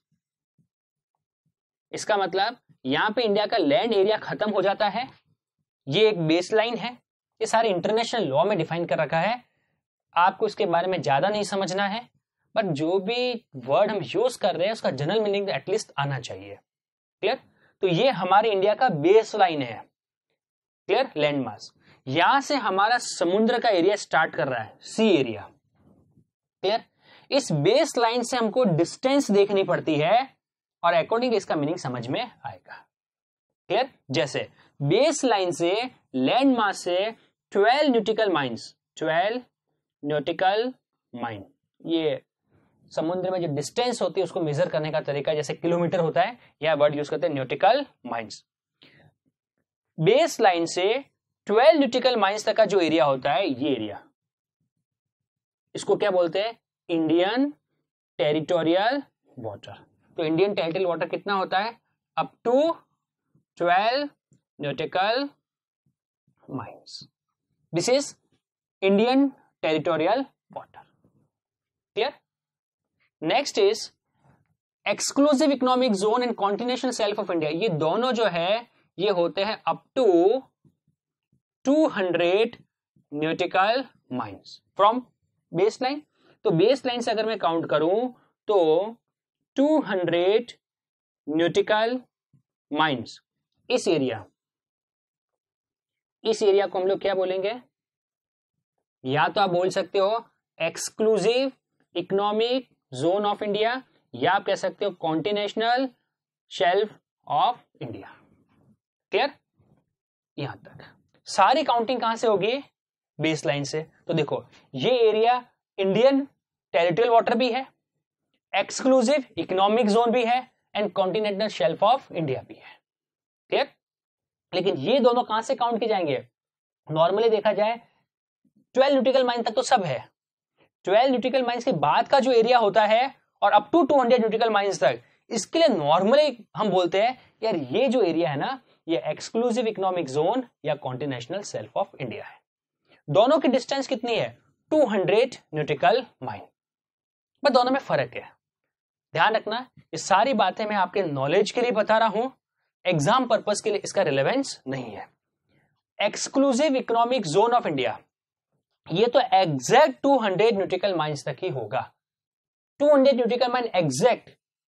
इसका मतलब यहां पे इंडिया का लैंड एरिया खत्म हो जाता है, ये एक बेस लाइन है। ये सारे इंटरनेशनल लॉ में डिफाइन कर रखा है, आपको इसके बारे में ज्यादा नहीं समझना है, बट जो भी वर्ड हम यूज कर रहे हैं उसका जनरल मीनिंग एटलीस्ट आना चाहिए। क्लियर? तो ये हमारे इंडिया का बेस लाइन है। क्लियर? लैंड मास, यहां से हमारा समुद्र का एरिया स्टार्ट कर रहा है, सी एरिया। क्लियर? इस बेस लाइन से हमको डिस्टेंस देखनी पड़ती है और अकॉर्डिंग इसका मीनिंग समझ में आएगा। क्लियर? जैसे बेस लाइन से लैंड मास से 12 न्यूटिकल माइल्स, 12 न्यूटिकल माइल, ये समुद्र में जो डिस्टेंस होती है उसको मेजर करने का तरीका जैसे किलोमीटर होता है, यह वर्ड यूज करते हैं न्यूटिकल माइल्स। बेस लाइन से 12 न्यूटिकल माइल्स तक का जो एरिया होता है, ये एरिया, इसको क्या बोलते हैं? Indian territorial water. तो इंडियन टेरिटोरियल वाटर कितना होता है? Up to 12 nautical miles. This is Indian territorial water. Clear? Next is exclusive economic zone and continental shelf of India. ये दोनों जो है ये होते हैं up to 200 nautical miles from base line. तो बेस लाइन से अगर मैं काउंट करूं तो 200 न्यूटिकल माइल्स, इस एरिया को हम लोग क्या बोलेंगे? या तो आप बोल सकते हो exclusive economic zone of India, या आप कह सकते हो continental shelf of India. Clear? यहां तक सारी काउंटिंग कहां से होगी? बेस लाइन से। तो देखो ये एरिया इंडियन टेरिटोरियल वाटर भी है, एक्सक्लूसिव इकोनॉमिक जोन भी है, and continental shelf of India भी है। क्लियर? लेकिन ये दोनों कहां से काउंट किए जाएंगे? नॉर्मली देखा जाए 12 न्यूटिकल माइल तक तो सब है, 12 न्यूटिकल माइल्स के बाद का जो एरिया होता है और अप टू 200 न्यूटिकल माइल्स तक, इसके लिए नॉर्मली हम बोलते हैं यार ये जो एरिया है ना, ये एक्सक्लूसिव इकोनॉमिक जोन या कॉन्टिनेंटल शेल्फ ऑफ इंडिया है। दोनों की डिस्टेंस कितनी है? 200 न्यूटिकल माइल, बस दोनों में फर्क है। ध्यान रखना, ये सारी बातें मैं आपके नॉलेज के लिए बता रहा हूं, एग्जाम पर्पस के लिए इसका रिलेवेंस नहीं है। Exclusive economic zone of India, ये तो एग्जैक्ट 200 न्यूटिकल माइल्स तक ही होगा, 200 न्यूटिकल माइल एग्जैक्ट।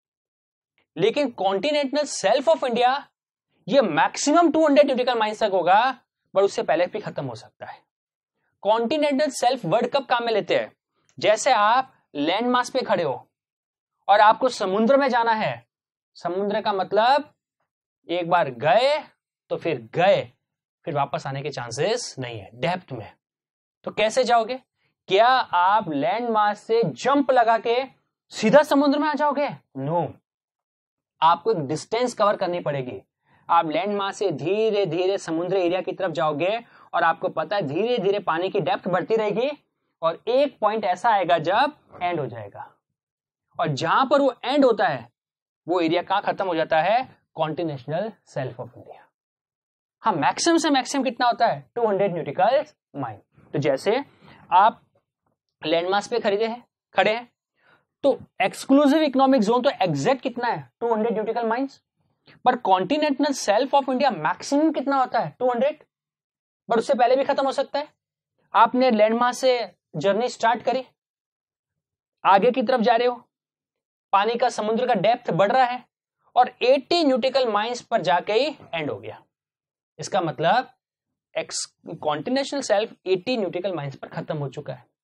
लेकिन कॉन्टिनेंटल शेल्फ ऑफ इंडिया ये मैक्सिमम 200 न्यूटिकल माइल्स तक होगा, पर उससे पहले भी खत्म हो सकता है। कॉन्टिनेंटल शेल्फ वर्ड कब काम में लेते हैं? जैसे आप लैंड मास पे खड़े हो और आपको समुद्र में जाना है, समुद्र का मतलब एक बार गए तो फिर गए, फिर वापस आने के चांसेस नहीं है डेप्थ में। तो कैसे जाओगे? क्या आप लैंड मास से जंप लगा के सीधा समुद्र में आ जाओगे? नो, आपको एक डिस्टेंस कवर करनी पड़ेगी। आप लैंड मास से धीरे धीरे समुद्र एरिया की तरफ जाओगे और आपको पता है धीरे धीरे पानी की डेप्थ बढ़ती रहेगी और एक पॉइंट ऐसा आएगा जब एंड हो जाएगा, और जहां पर वो एंड होता है वो एरिया कहां खत्म हो जाता है? Continental shelf of India. हाँ, मैक्सिमम से मैक्सिमम कितना होता है? 200 न्यूटिकल माइल। तो जैसे आप लैंडमास पे खड़े हैं तो एक्सक्लूसिव इकोनॉमिक जोन तो एग्जैक्ट कितना है? 200 न्यूटिकल माइल्स। पर continental shelf of India maximum कितना होता है? 200, पर उससे पहले भी खत्म हो सकता है। आपने लैंडमास से जर्नी स्टार्ट करी, आगे की तरफ जा रहे हो, पानी का समुद्र का डेप्थ बढ़ रहा है और 80 न्यूटिकल माइल्स पर जाके ही एंड हो गया। इसका मतलब कॉन्टिनेंटल शेल्फ 80 न्यूटिकल माइल्स पर खत्म हो चुका है,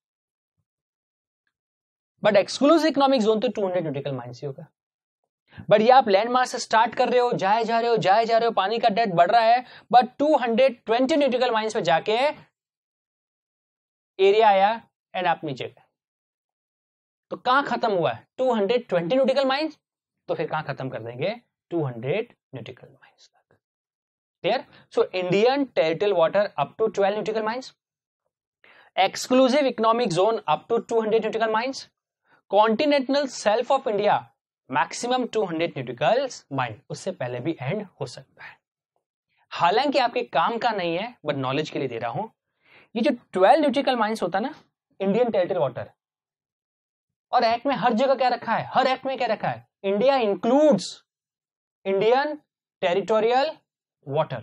बट एक्सक्लूसिव इकोनॉमिक जोन तो 200 न्यूटिकल माइल्स ही होगा। बट ये आप लैंड मास से स्टार्ट कर रहे हो, जाए जा रहे हो, पानी का डेप्थ बढ़ रहा है, बट 220 न्यूटिकल माइल्स पे जाके एरिया आया एंड आप नीचे गए। तो कहां खत्म हुआ है? 220 न्यूटिकल माइल्स। तो फिर कहां खत्म कर देंगे? 200 न्यूटिकल माइल्स तक। Clear? So Indian territorial water up to 12 nautical miles, exclusive economic zone up to 200 nautical miles, continental shelf of India maximum 200 nautical mile, उससे पहले भी एंड हो सकता है। हालांकि आपके काम का नहीं है, बट नॉलेज के लिए दे रहा हूं। ये जो 12 न्यूटिकल माइल्स होता है ना इंडियन टेरिटोरियल वाटर, और एक्ट में हर जगह क्या रखा है? हर एक्ट में क्या रखा है? India includes Indian territorial water.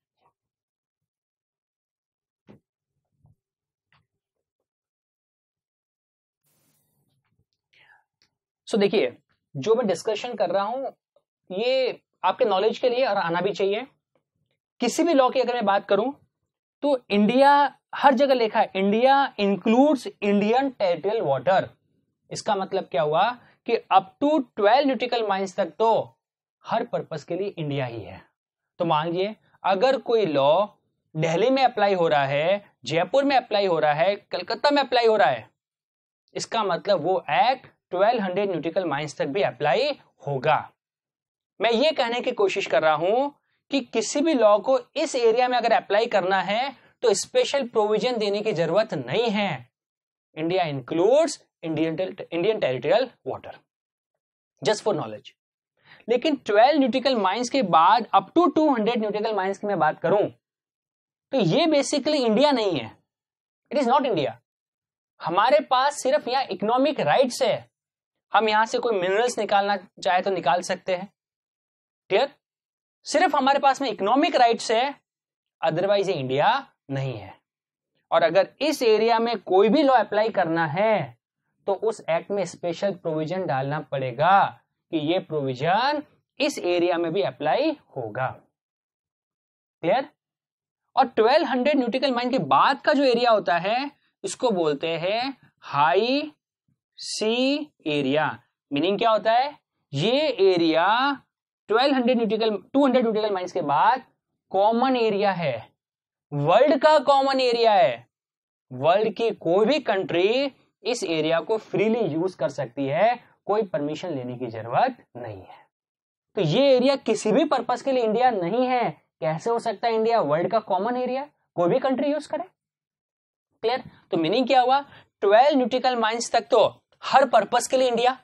सो देखिए, जो मैं डिस्कशन कर रहा हूं ये आपके नॉलेज के लिए और आना भी चाहिए। किसी भी लॉ की अगर मैं बात करूं तो इंडिया हर जगह लिखा है India includes Indian territorial water. इसका मतलब क्या हुआ कि अप टू 12 न्यूटिकल माइल्स तक तो हर पर्पस के लिए इंडिया ही है। तो मान लीजिए अगर कोई लॉ दिल्ली में अप्लाई हो रहा है, जयपुर में अप्लाई हो रहा है, कलकत्ता में अप्लाई हो रहा है, इसका मतलब वो एक्ट 1200 न्यूटिकल माइल्स तक भी अप्लाई होगा। मैं ये कहने की कोशिश कर रहा हूं कि किसी भी लॉ को इस एरिया में अगर अप्लाई करना है तो स्पेशल प्रोविजन देने की जरूरत नहीं है। India includes Indian territorial water, just for knowledge. लेकिन 12 न्यूटिकल माइल्स के बाद अप टू 200 न्यूटिकल माइल्स की मैं बात करूं तो ये बेसिकली इंडिया नहीं है, इट इज नॉट इंडिया। हमारे पास सिर्फ यहां इकोनॉमिक राइट्स है, हम यहां से कोई मिनरल्स निकालना चाहे तो निकाल सकते हैं। क्लियर? सिर्फ हमारे पास में इकोनॉमिक राइट्स है, अदरवाइज ये इंडिया नहीं है। और अगर इस एरिया में कोई भी लॉ अप्लाई करना है तो उस एक्ट में स्पेशल प्रोविजन डालना पड़ेगा कि ये प्रोविजन इस एरिया में भी अप्लाई होगा। क्लियर? और 1200 न्यूटिकल माइल के बाद का जो एरिया होता है इसको बोलते हैं हाई सी एरिया। मीनिंग क्या होता है? ये एरिया 200 न्यूटिकल माइल्स के बाद कॉमन एरिया है, वर्ल्ड का कॉमन एरिया है। वर्ल्ड की कोई भी कंट्री इस एरिया को फ्रीली यूज कर सकती है, कोई परमिशन लेने की जरूरत नहीं है। तो ये एरिया किसी भी पर्पस के लिए इंडिया नहीं है। कैसे हो सकता है इंडिया वर्ल्ड का कॉमन एरिया कोई भी कंट्री यूज करे? क्लियर? तो मीनिंग क्या हुआ? 12 न्यूटिकल माइल्स तक तो हर पर्पस के लिए इंडिया,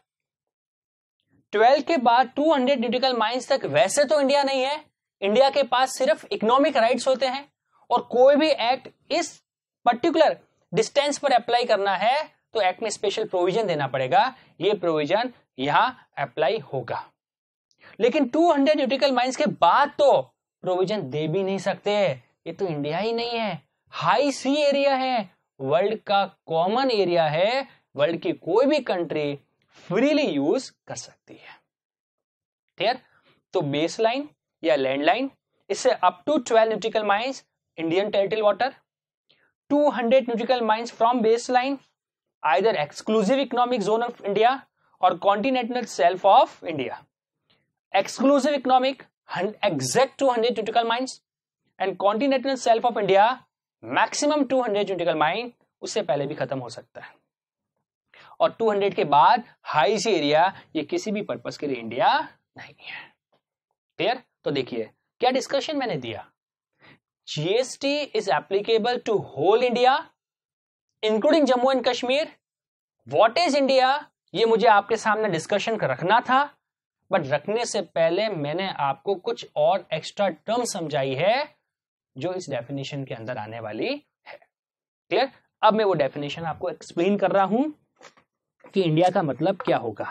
12 के बाद 200 न्यूटिकल माइल्स तक वैसे तो इंडिया नहीं है। इंडिया के पास सिर्फ इकोनॉमिक राइट्स होते हैं और कोई भी एक्ट इस पर्टिकुलर डिस्टेंस पर अप्लाई करना है तो एक्ट में स्पेशल प्रोविजन देना पड़ेगा। ये प्रोविजन यहां अप्लाई होगा। लेकिन 200 न्यूटिकल माइल्स के बाद तो प्रोविजन दे भी नहीं सकते। ये तो इंडिया ही नहीं है, हाई सी एरिया है, वर्ल्ड का कॉमन एरिया है, वर्ल्ड की कोई भी कंट्री फ्रीली यूज कर सकती है। क्लियर? तो बेस लाइन या लैंड लाइन, इससे up to 12 nautical miles Indian territory water, 200 nautical miles from base line either exclusive economic zone of India और continental shelf of India. Exclusive economic exact 200 nautical miles and continental shelf of India maximum 200 nautical mile, उससे पहले भी खत्म हो सकता है। और 200 के बाद हाई सी एरिया, ये किसी भी पर्पस के लिए इंडिया नहीं है। क्लियर? तो देखिए क्या डिस्कशन मैंने दिया। GST is applicable to whole India including Jammu and Kashmir. What is India, ये मुझे आपके सामने डिस्कशन रखना था, बट रखने से पहले मैंने आपको कुछ और एक्स्ट्रा टर्म समझाई है जो इस डेफिनेशन के अंदर आने वाली है। क्लियर? अब मैं वो डेफिनेशन आपको एक्सप्लेन कर रहा हूं कि इंडिया का मतलब क्या होगा।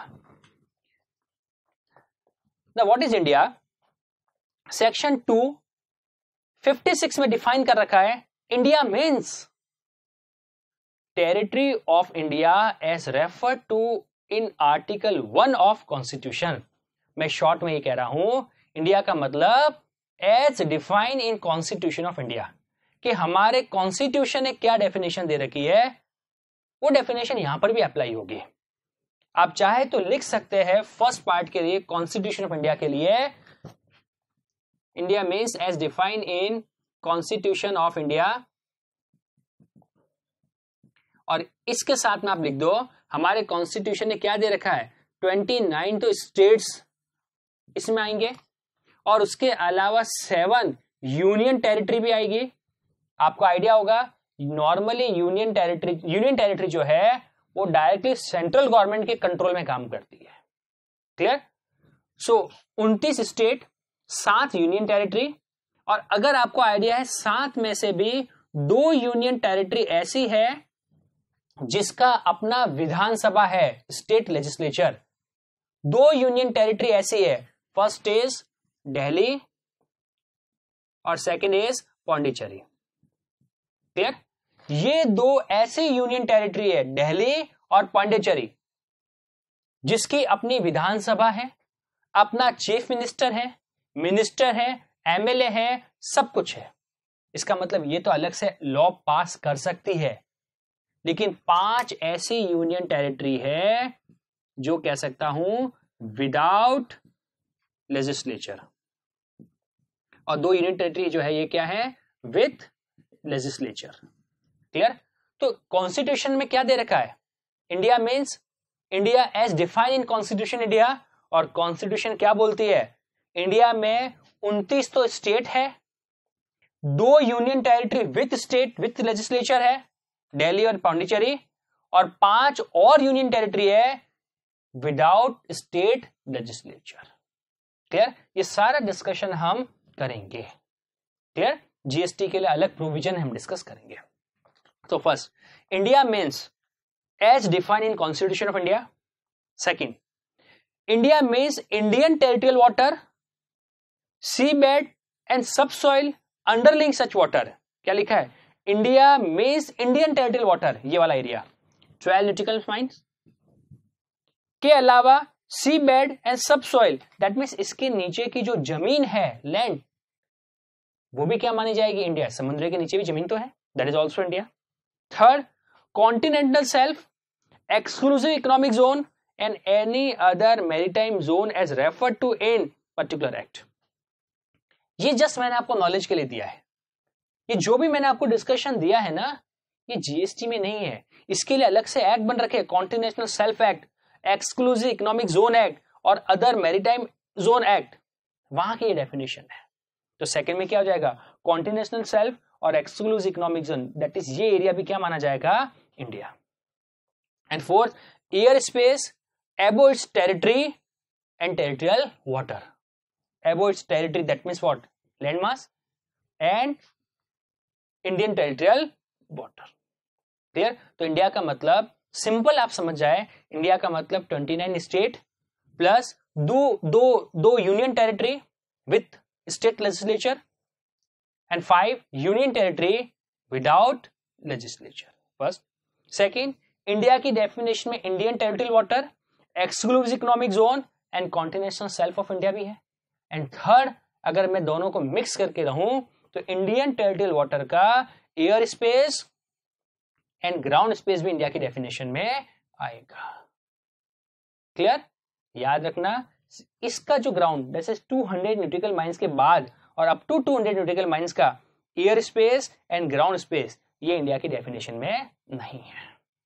Now what is India? Section 256 में डिफाइन कर रखा है, India means territory of India as referred to in article 1 of constitution. मैं शॉर्ट में ये कह रहा हूं, इंडिया का मतलब as define in constitution of India, कि हमारे कॉन्स्टिट्यूशन ने क्या डेफिनेशन दे रखी है वो डेफिनेशन यहां पर भी अप्लाई होगी। आप चाहे तो लिख सकते हैं फर्स्ट पार्ट के लिए कॉन्स्टिट्यूशन ऑफ इंडिया के लिए, India means as define in constitution of India, और इसके साथ में आप लिख दो हमारे कॉन्स्टिट्यूशन ने क्या दे रखा है, 29 तो स्टेट्स इसमें आएंगे और उसके अलावा 7 यूनियन टेरिटरी भी आएगी। आपको आइडिया होगा नॉर्मली यूनियन टेरिटरी जो है वो डायरेक्टली सेंट्रल गवर्नमेंट के कंट्रोल में काम करती है। Clear? So 29 state, 7 union territory, और अगर आपको आइडिया है 7 में से भी 2 यूनियन टेरिटरी ऐसी है जिसका अपना विधानसभा है, स्टेट लेजिस्लेचर। 2 यूनियन टेरिटरी ऐसी है, फर्स्ट इज दिल्ली और सेकंड इज पौंडीचेरी। क्लियर? ये 2 ऐसी यूनियन टेरिटरी है, दिल्ली और पौंडीचेरी, जिसकी अपनी विधानसभा है, अपना चीफ मिनिस्टर है, एमएलए है, सब कुछ है। इसका मतलब ये तो अलग से लॉ पास कर सकती है, लेकिन 5 ऐसी यूनियन टेरिटरी है जो कह सकता हूं विदाउट लेजिस्लेचर, और 2 यूनियन टेरिटरी जो है ये क्या है, विथ लेजिस्लेचर। क्लियर? तो कॉन्स्टिट्यूशन में क्या दे रखा है, India means India as define in constitution India, और कॉन्स्टिट्यूशन क्या बोलती है, इंडिया में 29 तो स्टेट है, 2 यूनियन टेरिटरी विथ लेजिस्लेचर है, दिल्ली और पौंडीचेरी, और 5 और यूनियन टेरिटरी है विदाउट स्टेट लेजिस्लेचर। क्लियर? ये सारा डिस्कशन हम करेंगे। क्लियर? जीएसटी के लिए अलग प्रोविजन हम डिस्कस करेंगे। तो first, India means as define in constitution of India. Second, India means Indian territorial water, sea bed and subsoil underlying such water. क्या लिखा है, India means Indian territorial water, ये वाला एरिया 12 न्यूटिकल माइल्स के अलावा sea bed and subsoil, that means इसके नीचे की जो जमीन है, लैंड, वो भी क्या मानी जाएगी? इंडिया। समुद्र के नीचे भी जमीन तो है, that is also India. Third, continental shelf, exclusive economic zone and any other maritime zone as referred to in particular act। ये जस्ट मैंने आपको नॉलेज के लिए दिया है। ये जो भी मैंने आपको डिस्कशन दिया है ना, ये जीएसटी में नहीं है। इसके लिए अलग से एक्ट बन रखे, continental shelf act, exclusive economic zone act और अदर मैरिटाइम जोन एक्ट, वहां की ये डेफिनेशन है। तो सेकंड में क्या हो जाएगा? कॉन्टिनेंटल सेल्फ और exclusive economic zone, that is ये एरिया भी क्या माना जाएगा? India. And fourth, airspace above its territory and territorial water. Above its territory, that means what? Landmass and Indian territorial water. Clear? तो इंडिया का मतलब simple आप समझ जाए, इंडिया का मतलब 29 स्टेट प्लस दो union territory with state legislature and 5 union territory without legislature. First. Second, India की डेफिनेशन में Indian territorial water, exclusive economic zone and continental shelf of India भी है। एंड थर्ड, अगर मैं दोनों को मिक्स करके रहूं तो इंडियन टेरिटोरियल वाटर का air space and ground space भी इंडिया की डेफिनेशन में आएगा। क्लियर? याद रखना, इसका जो ग्राउंड जैसे 200 न्यूटिकल माइल्स के बाद और अप टू 200 न्यूटिकल माइल्स का air space and ground space, ये इंडिया की डेफिनेशन में नहीं है।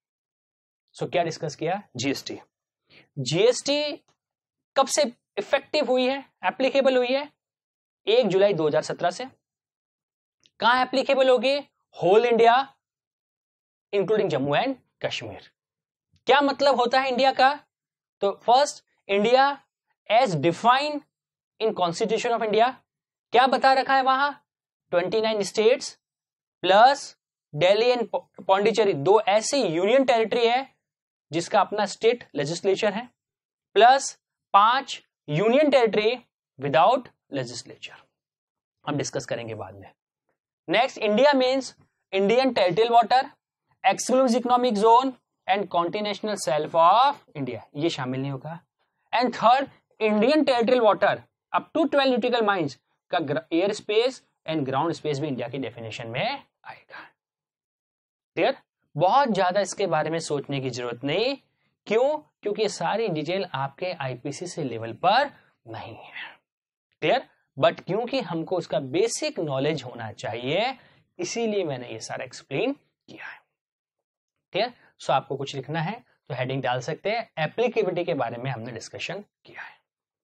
सो क्या डिस्कस किया? जीएसटी। जीएसटी कब से इफेक्टिव हुई है, एप्लीकेबल हुई है? 1 जुलाई 2017 से। कहां एप्लीकेबल होगी? Whole India including Jammu and Kashmir. क्या मतलब होता है इंडिया का? तो first, India as defined in constitution of India, क्या बता रखा है वहां? 29 states plus Delhi and Pondicherry, 2 ऐसी यूनियन टेरिटरी है जिसका अपना स्टेट लेजिस्लेचर है, plus 5 union territory without legislature. हम डिस्कस करेंगे बाद में। Next, India means Indian territorial water, exclusive economic zone and continental shelf of India, ये शामिल नहीं होगा। And third, Indian territorial water up to 12 nautical miles का air space and ground space भी इंडिया की डेफिनेशन में आएगा। क्लियर? बहुत ज्यादा इसके बारे में सोचने की जरूरत नहीं। क्यों? क्योंकि ये सारी डिटेल आपके आईपीसीसी लेवल पर नहीं है। क्लियर? बट क्योंकि हमको उसका बेसिक नॉलेज होना चाहिए, इसीलिए मैंने ये सारा एक्सप्लेन किया है। क्लियर? सो आपको कुछ लिखना है तो हेडिंग डाल सकते हैं, एप्लीकेबिलिटी के बारे में हमने डिस्कशन किया है।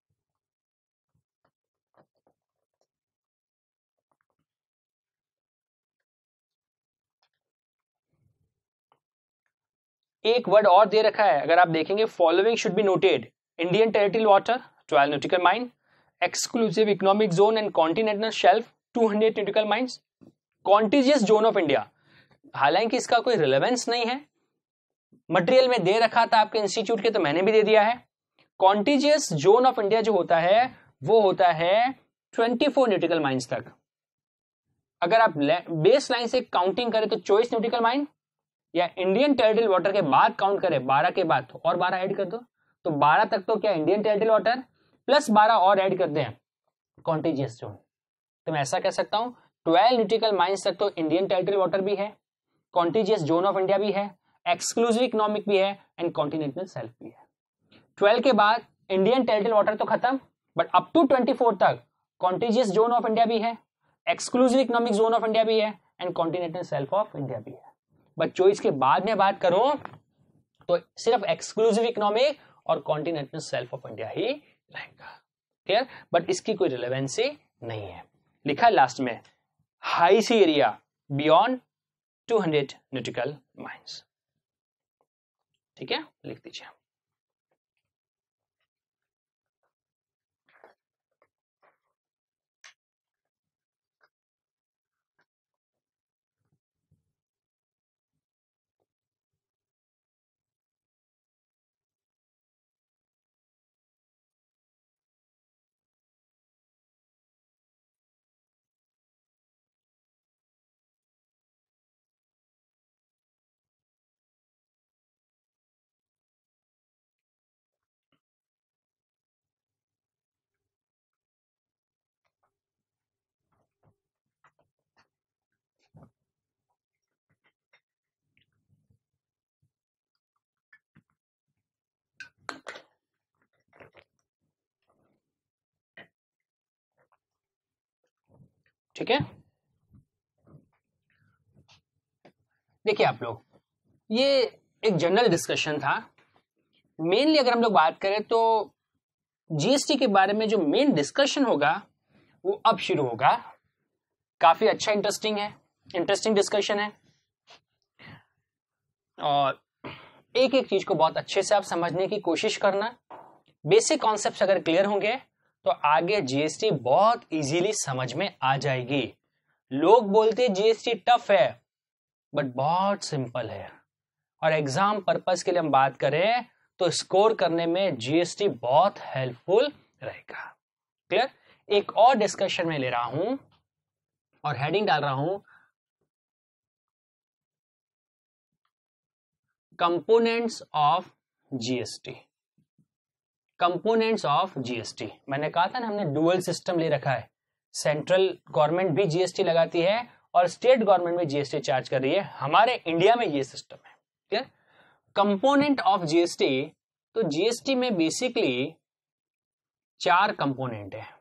एक वर्ड और दे रखा है, अगर आप देखेंगे, following should be noted: Indian territorial water 12 nautical mile, exclusive economic zone and continental shelf 200 nautical miles, contiguous zone of India. हालांकि इसका कोई रिलेवेंस नहीं है, मटेरियल में दे रखा था आपके इंस्टीट्यूट के, तो मैंने भी दे दिया है। कॉन्टिजियस जोन ऑफ इंडिया जो होता है वो होता है 24 न्यूटिकल माइल्स तक। अगर आप बेस लाइन से काउंटिंग करें तो 24 न्यूटिकल माइल, या इंडियन टेरिटोरियल वाटर के बाद काउंट करें 12 के बाद तो और 12 ऐड कर दो, तो 12 तक तो क्या इंडियन टेरिटोरियल वाटर प्लस 12 और ऐड कर दें कॉन्टिजियस जोन। तो मैं ऐसा कह सकता हूं 12 न्यूटिकल माइल्स तक तो इंडियन टेरिटोरियल वाटर भी है, कॉन्टिजियस जोन ऑफ इंडिया भी है, एक्सक्लूसिव इकोनॉमिक भी है एंड कॉन्टिनेंटल सेल्फ भी है। 12 के बाद इंडियन टेरिटोरियल वाटर तो खत्म, बट अप टू 24 तक कॉन्टिजियस जोन ऑफ इंडिया भी है, exclusive economic zone of India भी है and continental shelf of India भी है। बट चॉइस के बाद में बात करूं तो सिर्फ एक्सक्लूसिव इकोनॉमिक और कॉन्टिनेंटल सेल्फ ऑफ इंडिया ही रहेगा। क्लियर? बट इसकी कोई रिलेवेंसी नहीं है। लिखा है लास्ट में, high sea area beyond 200 nautical miles. ठीक है, लिख दीजिए। ठीक है, देखिए आप लोग, ये एक जनरल डिस्कशन था। मेनली अगर हम लोग बात करें तो जीएसटी के बारे में जो मेन डिस्कशन होगा वो अब शुरू होगा। काफी अच्छा इंटरेस्टिंग डिस्कशन है, और एक एक चीज को बहुत अच्छे से आप समझने की कोशिश करना। बेसिक कॉन्सेप्ट्स अगर क्लियर होंगे तो आगे जीएसटी बहुत इजीली समझ में आ जाएगी। लोग बोलते हैं जीएसटी टफ है, बट बहुत सिंपल है, और एग्जाम पर्पस के लिए हम बात करें तो स्कोर करने में जीएसटी बहुत हेल्पफुल रहेगा। क्लियर? एक और डिस्कशन में ले रहा हूं और हेडिंग डाल रहा हूं components of GST. Components of GST, मैंने कहा था ना हमने डुअल सिस्टम ले रखा है, सेंट्रल गवर्नमेंट भी जीएसटी लगाती है और स्टेट गवर्नमेंट भी जीएसटी चार्ज कर रही है। हमारे इंडिया में ये सिस्टम है। क्लियर? कंपोनेंट ऑफ जीएसटी, तो जीएसटी में बेसिकली 4 कंपोनेंट है।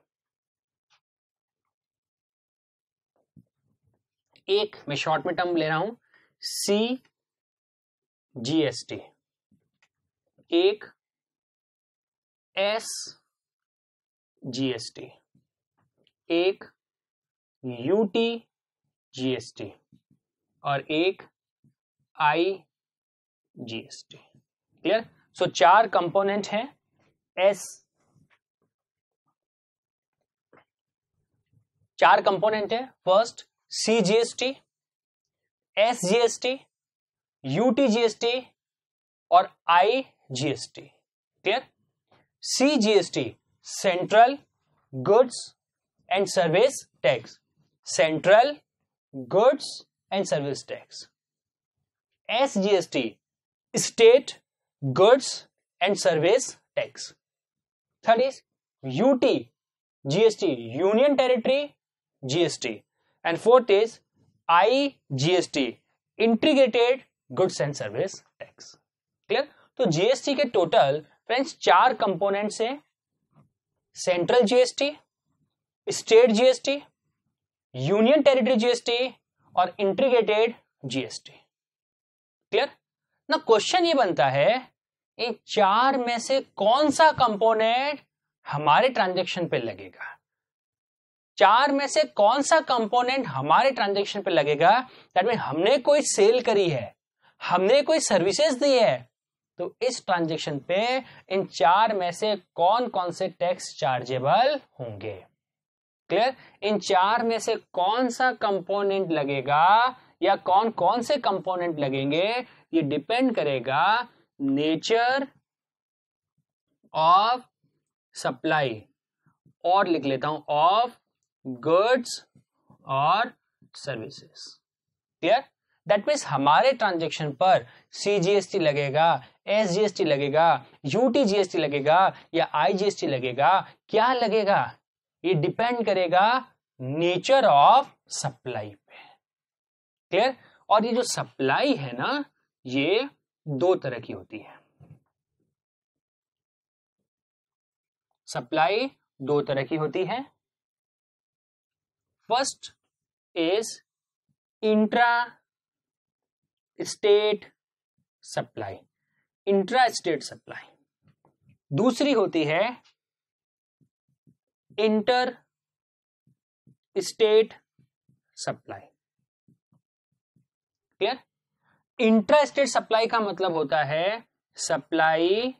एक मैं शॉर्ट में टर्म ले रहा हूं सी जीएसटी, एक एस जीएसटी, एक यूटी जीएसटी और एक I GST. Clear? So 4 component हैं। एस 4 कंपोनेंट है। First C GST, S GST, UT GST और I GST. Clear? C GST central goods and service tax, central goods and service tax. S GST state goods and service tax. Third is UT GST union territory GST, and fourth is I GST integrated goods and service tax. Clear? तो GST के total friends 4 components हैं, central GST, state GST, union territory GST और integrated GST. Clear? ना question ये बनता है इन 4 में से कौन सा कंपोनेंट हमारे ट्रांजैक्शन पे लगेगा। 4 में से कौन सा कंपोनेंट हमारे ट्रांजैक्शन पे लगेगा। दैट मीन हमने कोई सेल करी है, हमने कोई सर्विसेज दी है, तो इस ट्रांजैक्शन पे इन 4 में से कौन कौन से टैक्स चार्जेबल होंगे। क्लियर? इन 4 में से कौन सा कंपोनेंट लगेगा या कौन कौन से कंपोनेंट लगेंगे, ये डिपेंड करेगा नेचर ऑफ सप्लाई, और लिख लेता हूं ऑफ गुड्स और सर्विसेज। क्लियर? दैट मीन्स हमारे ट्रांजैक्शन पर सीजीएसटी लगेगा, एसजीएसटी लगेगा, यूटीजीएसटी लगेगा या आईजीएसटी लगेगा, क्या लगेगा, ये डिपेंड करेगा नेचर ऑफ सप्लाई पे। क्लियर? और ये जो सप्लाई है ना, ये 2 तरह की होती है। सप्लाई 2 तरह की होती है। First is intra state supply, intra state supply. दूसरी होती है inter state supply. Clear? Intra state supply का मतलब होता है supply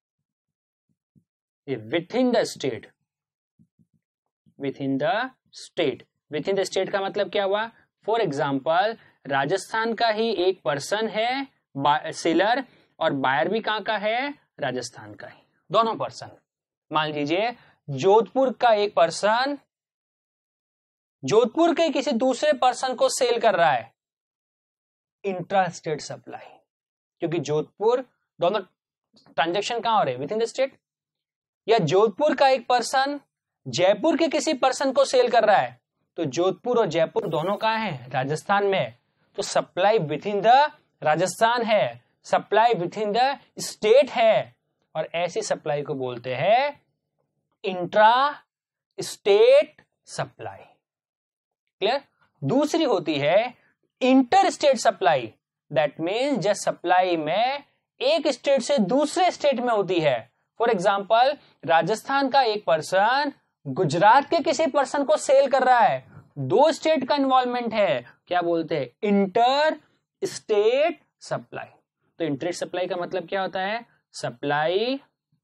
within the state, within the state. Within the state का मतलब क्या हुआ? फॉर एग्जाम्पल राजस्थान का ही एक पर्सन है सेलर, और बायर भी कहां का है? राजस्थान का ही, दोनों पर्सन। मान लीजिए जोधपुर का एक पर्सन जोधपुर के किसी दूसरे पर्सन को सेल कर रहा है, इंट्रा स्टेट सप्लाई, क्योंकि जोधपुर, दोनों ट्रांजैक्शन कहां हो रहे? Within the state. या जोधपुर का एक पर्सन जयपुर के किसी पर्सन को सेल कर रहा है, तो जोधपुर और जयपुर दोनों कहां हैं? राजस्थान में। तो supply within the Rajasthan है, supply within the state है, और ऐसी सप्लाई को बोलते हैं इंट्रा स्टेट सप्लाई। क्लियर। दूसरी होती है inter state supply, that means जब सप्लाई में एक स्टेट से दूसरे स्टेट में होती है। फॉर एग्जाम्पल, राजस्थान का एक पर्सन गुजरात के किसी पर्सन को सेल कर रहा है, दो स्टेट का इन्वॉल्वमेंट है, क्या बोलते हैं, इंटर स्टेट सप्लाई। तो इंटर सप्लाई का मतलब क्या होता है, supply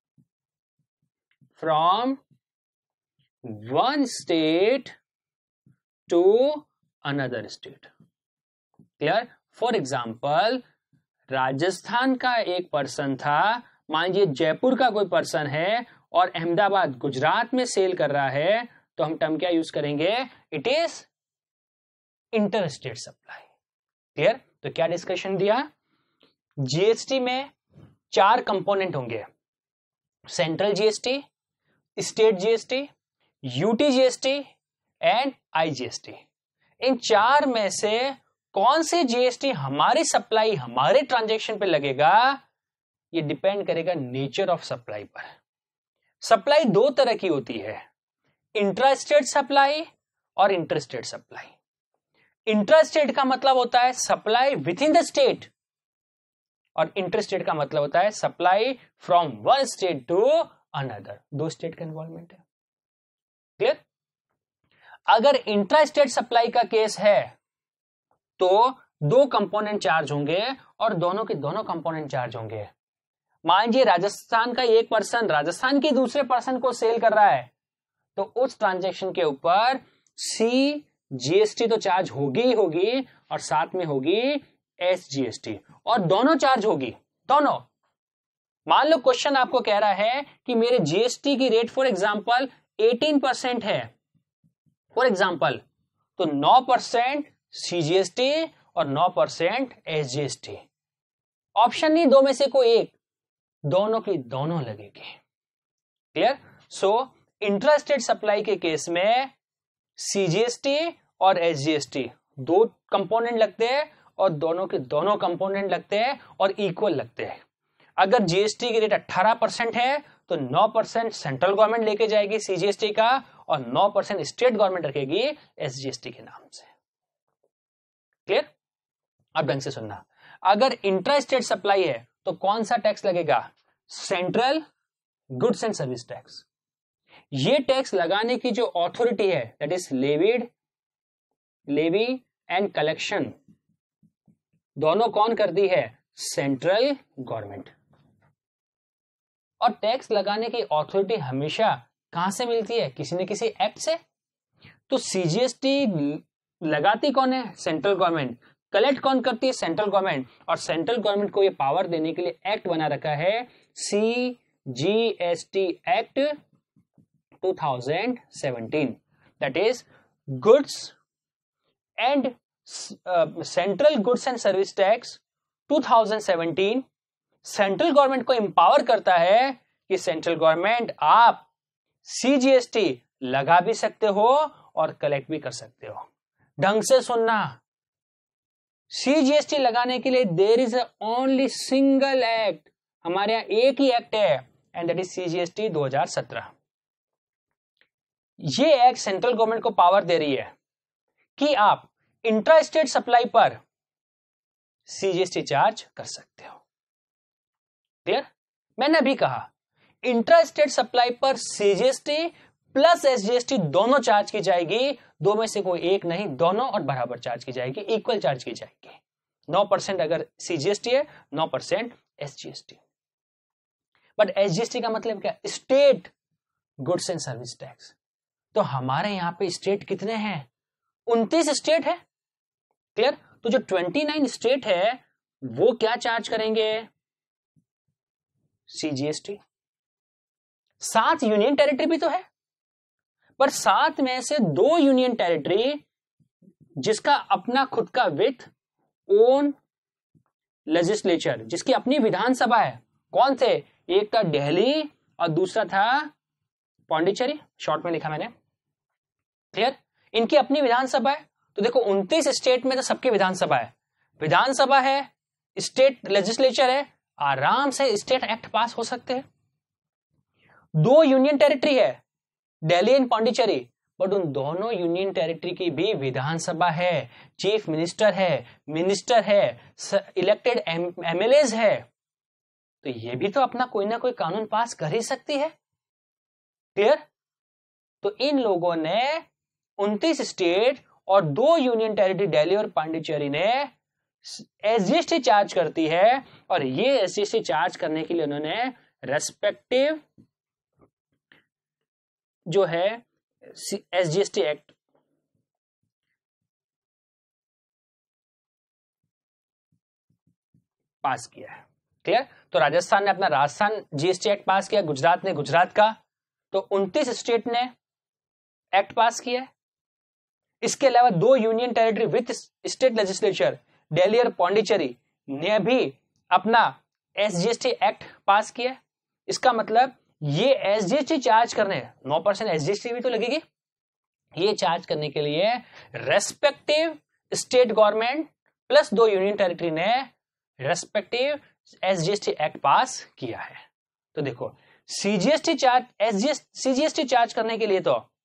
from one state to another state. Clear. For example, Rajasthan का एक पर्सन था, मान लीजिए जयपुर का कोई पर्सन है और अहमदाबाद गुजरात में सेल कर रहा है, तो हम टर्म क्या यूज करेंगे, it is inter state supply. Clear. तो क्या डिस्कशन दिया, जीएसटी में 4 कंपोनेंट होंगे, central GST, state GST, UT GST and IGST. इन 4 में से कौन सी जीएसटी हमारी सप्लाई, हमारे ट्रांजैक्शन पे लगेगा, ये डिपेंड करेगा नेचर ऑफ सप्लाई पर। सप्लाई 2 तरह की होती है, इंट्रा स्टेट सप्लाई और inter state supply. Intra state का मतलब होता है supply within the state, और इंटर स्टेट का मतलब होता है supply from one state to another, 2 state का इन्वॉल्वमेंट है। क्लियर। अगर इंट्रा स्टेट सप्लाई का केस है तो 2 कंपोनेंट चार्ज होंगे और दोनों के दोनों कंपोनेंट चार्ज होंगे। मान लीजिए राजस्थान का एक पर्सन राजस्थान के दूसरे पर्सन को सेल कर रहा है, तो उस ट्रांजैक्शन के ऊपर सी जीएसटी तो चार्ज होगी ही होगी, और साथ में होगी एस जीएसटी, और दोनों चार्ज होगी, दोनों। मान लो क्वेश्चन आपको कह रहा है कि मेरे जीएसटी की रेट फॉर एग्जांपल 18% है, फॉर एग्जांपल, तो 9% सीजीएसटी और 9% एसजीएसटी। ऑप्शन नहीं, 2 में से कोई एक, दोनों की दोनों लगेगी। Clear. So intra state supply के केस में सीजीएसटी और एसजीएसटी 2 कंपोनेंट लगते हैं, और दोनों के दोनों कंपोनेंट लगते हैं और इक्वल लगते हैं। अगर जीएसटी की रेट 18% है तो 9% सेंट्रल गवर्नमेंट लेके जाएगी सीजीएसटी का, और 9% स्टेट गवर्नमेंट रखेगी एसजीएसटी के नाम से। क्लियर। अब ढंग से सुनना, अगर इंट्रा स्टेट सप्लाई है तो कौन सा टैक्स लगेगा, central goods and service tax. ये टैक्स लगाने की जो अथॉरिटी है, that is levy and collection, दोनों कौन करती है, सेंट्रल गवर्नमेंट। और टैक्स लगाने की अथॉरिटी हमेशा कहां से मिलती है, किसी न किसी एक्ट से। तो सीजीएसटी लगाती कौन है, सेंट्रल गवर्नमेंट। कलेक्ट कौन करती है, सेंट्रल गवर्नमेंट। और सेंट्रल गवर्नमेंट को ये पावर देने के लिए एक्ट बना रखा है, CGST act 2017, that is goods and central goods and service tax 2017। Central government को एम्पावर करता है कि सेंट्रल गवर्नमेंट आप CGST लगा भी सकते हो और कलेक्ट भी कर सकते हो। ढंग से सुनना, CGST लगाने के लिए there is only single act, हमारे यहां एक ही एक्ट है, एंड दैट इज CGST 2017। ये एक्ट सेंट्रल गवर्नमेंट को पावर दे रही है कि आप इंट्रा स्टेट सप्लाई पर CGST चार्ज कर सकते हो। क्लियर। मैंने अभी कहा इंट्रा स्टेट सप्लाई पर CGST प्लस SGST दोनों चार्ज की जाएगी, 2 में से कोई एक नहीं, दोनों और बराबर चार्ज की जाएगी, इक्वल चार्ज की जाएगी। 9% अगर CGST है, 9% SGST। बट SGST का मतलब क्या, state goods and service tax. तो हमारे यहां पे स्टेट कितने हैं, 29 स्टेट है। क्लियर। तो जो 29 स्टेट है वो क्या चार्ज करेंगे, CGST। 7 यूनियन टेरिटरी भी तो है, पर 7 में से 2 यूनियन टेरिटरी जिसका अपना खुद का विथ ओन लेजिस्लेचर, जिसकी अपनी विधानसभा है, कौन थे, एक था दिल्ली और दूसरा था पौंडीचेरी, शॉर्ट में लिखा मैंने। क्लियर। इनकी अपनी विधानसभा है। तो देखो 29 स्टेट में तो सबकी विधानसभा है, विधानसभा है, स्टेट लेजिस्लेचर है, आराम से स्टेट एक्ट पास हो सकते हैं। 2 यूनियन टेरिटरी है, दिल्ली एंड पौंडीचेरी, बट उन दोनों यूनियन टेरिटरी की भी विधानसभा है, चीफ मिनिस्टर है, इलेक्टेड एमएलएज है, तो ये भी तो अपना कोई ना कोई कानून पास कर ही सकती है। क्लियर? तो इन लोगों ने 29 स्टेट और 2 यूनियन टेरिटरी दिल्ली और पांडिचेरी ने एसजीएसटी चार्ज करती है, और ये एसजीएसटी चार्ज करने के लिए उन्होंने रेस्पेक्टिव जो है एसजीएसटी एक्ट पास किया है। क्लियर? तो राजस्थान ने अपना राजस्थान जीएसटी एक्ट पास किया, गुजरात ने गुजरात का, तो 29 स्टेट ने एक्ट पास किया है। इसके अलावा 2 union territory with state legislature Delhi और पांडिचेरी ने भी अपना एसजीएसटी एक्ट पास किया है। इसका मतलब ये एसजीएसटी चार्ज करने 9% एसजीएसटी भी तो लगेगी, ये चार्ज करने के लिए respective state government plus 2 union territory ने रेस्पेक्टिव एसजीएसटी एक्ट पास किया है। तो देखो सीजीएसटी चार्ज करने के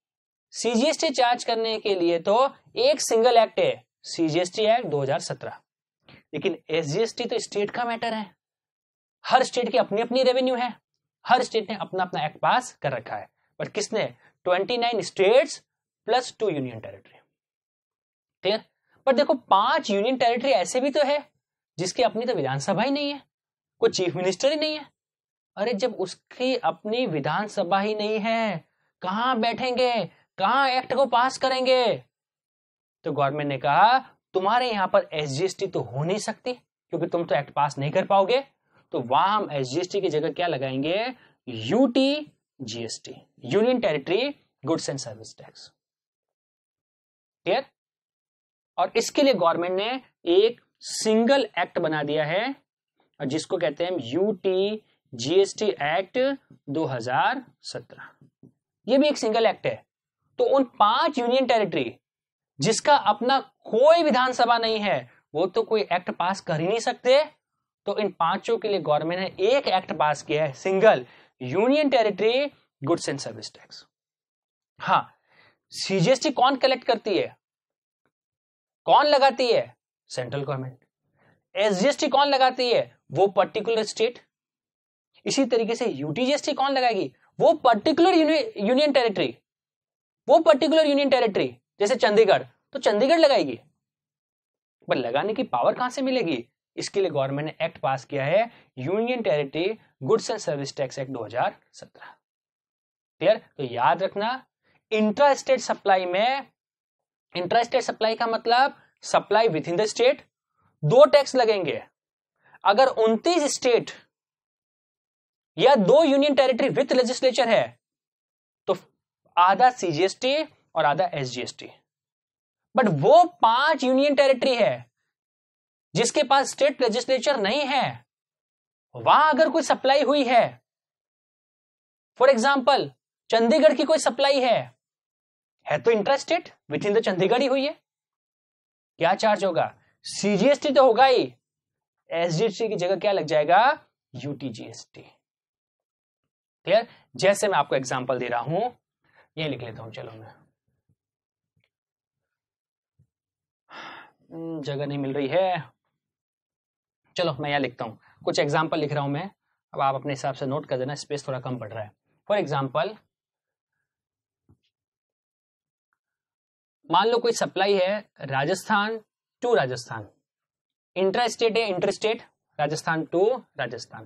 लिए तो एक सिंगल एक्ट है, सीजीएसटी एक्ट 2017, लेकिन एसजीएसटी तो स्टेट का मैटर है, हर स्टेट की अपनी अपनी रेवेन्यू है, हर स्टेट ने अपना अपना एक्ट पास कर रखा है, पर किसने? 29 states plus 2 union territory. Clear? पर देखो 5 यूनियन टेरिटरी ऐसे भी तो है जिसकी अपनी तो विधानसभा ही नहीं है, कोई चीफ मिनिस्टर ही नहीं है। अरे जब उसकी अपनी विधानसभा ही नहीं है, कहां बैठेंगे, कहां एक्ट को पास करेंगे? तो गवर्नमेंट ने कहा तुम्हारे यहां पर एसजीएसटी तो हो नहीं सकती क्योंकि तुम तो एक्ट पास नहीं कर पाओगे, तो वहां हम एसजीएसटी की जगह क्या लगाएंगे? UTGST, union territory goods and service tax. Clear? और इसके लिए गवर्नमेंट ने एक सिंगल एक्ट बना दिया है, और जिसको कहते हैं यूटीजीएसटी एक्ट 2017। ये भी एक सिंगल एक्ट है। तो उन 5 यूनियन टेरिटरी जिसका अपना कोई विधानसभा नहीं है, वो तो कोई एक्ट पास कर ही नहीं सकते, तो इन 5 के लिए गवर्नमेंट ने एक एक्ट पास किया है, single union territory goods and service tax. हाँ, सीजीएसटी कौन कलेक्ट करती है, कौन लगाती है? Central government. एसजीएसटी कौन लगाती है? वो पर्टिकुलर स्टेट। इसी तरीके से यूटीजीएसटी कौन लगाएगी? वो पर्टिकुलर यूनियन टेरिटरी, जैसे चंडीगढ़, तो चंडीगढ़ लगाएगी। पर लगाने की पावर कहां से मिलेगी? इसके लिए गवर्नमेंट ने एक्ट पास किया है, union territory goods and service tax act 2017। Clear? तो याद रखना, इंट्रा स्टेट सप्लाई का मतलब supply within the state, 2 tax लगेंगे। अगर 29 स्टेट या 2 यूनियन टेरिटरी विथ लेजिस्लेचर है तो आधा सीजीएसटी और आधा एसजीएसटी। बट वो 5 यूनियन टेरिटरी है जिसके पास स्टेट लेजिस्लेचर नहीं है, वहां अगर कोई सप्लाई हुई है, फॉर एग्जाम्पल चंडीगढ़ की कोई सप्लाई है तो intra state within the Chandigarh ही हुई है, क्या चार्ज होगा? सीजीएसटी तो होगा ही, एसजीएसटी की जगह क्या लग जाएगा? यूटीजीएसटी। क्लियर? जैसे मैं आपको एग्जांपल दे रहा हूं, ये लिख लेता हूं, चलो मैं जगह नहीं मिल रही है, चलो मैं यहां लिखता हूं, कुछ एग्जांपल लिख रहा हूं मैं, अब आप अपने हिसाब से नोट कर देना, स्पेस थोड़ा कम पड़ रहा है। फॉर एग्जांपल मान लो कोई सप्लाई है Rajasthan to Rajasthan, intra state है, inter state, Rajasthan to Rajasthan.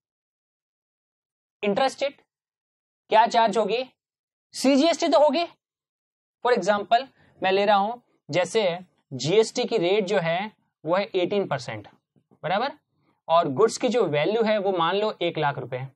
Intra state क्या चार्ज होगी? सीजीएसटी तो होगी। फॉर एग्जांपल मैं ले रहा हूं, जैसे जीएसटी की रेट जो है वो है 18%, बराबर, और गुड्स की जो वैल्यू है वो मान लो 1 लाख रुपए,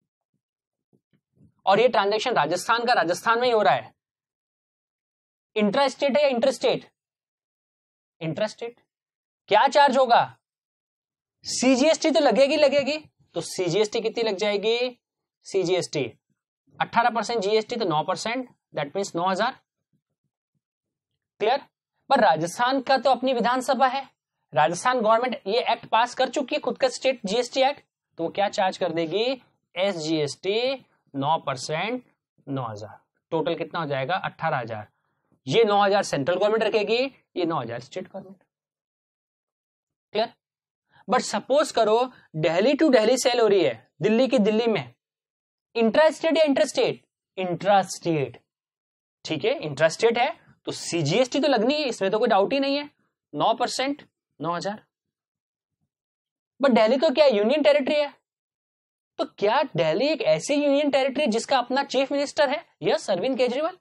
और ये ट्रांजैक्शन राजस्थान का राजस्थान में ही हो रहा है। इंट्रा स्टेट है या इंटर स्टेट? Intra state. क्या चार्ज होगा? सीजीएसटी तो लगेगी, तो सीजीएसटी कितनी लग जाएगी? सीजीएसटी 18%, जीएसटी तो 9%, दैट मीन्स 9,000। क्लियर? पर राजस्थान का तो अपनी विधानसभा है, राजस्थान गवर्नमेंट ये एक्ट पास कर चुकी है, खुद का स्टेट जीएसटी एक्ट, तो वो क्या चार्ज कर देगी? एसजीएसटी 9%, 9,000। टोटल कितना हो जाएगा 18,000। ये 9,000 सेंट्रल गवर्नमेंट रखेगी, ये 9,000 state government. Clear? But suppose करो दिल्ली टू दिल्ली सेल हो रही है, दिल्ली की दिल्ली में, इंट्रा स्टेट या इंटरस्टेट? Intra state. ठीक है, इंट्रा स्टेट है तो सीजीएसटी तो लगनी है, इसमें तो कोई डाउट ही नहीं है। 9%, 9,000। बट दिल्ली तो क्या यूनियन टेरिटरी है, तो क्या दिल्ली एक ऐसी यूनियन टेरिटरी जिसका अपना चीफ मिनिस्टर है? यस, अरविंद केजरीवाल।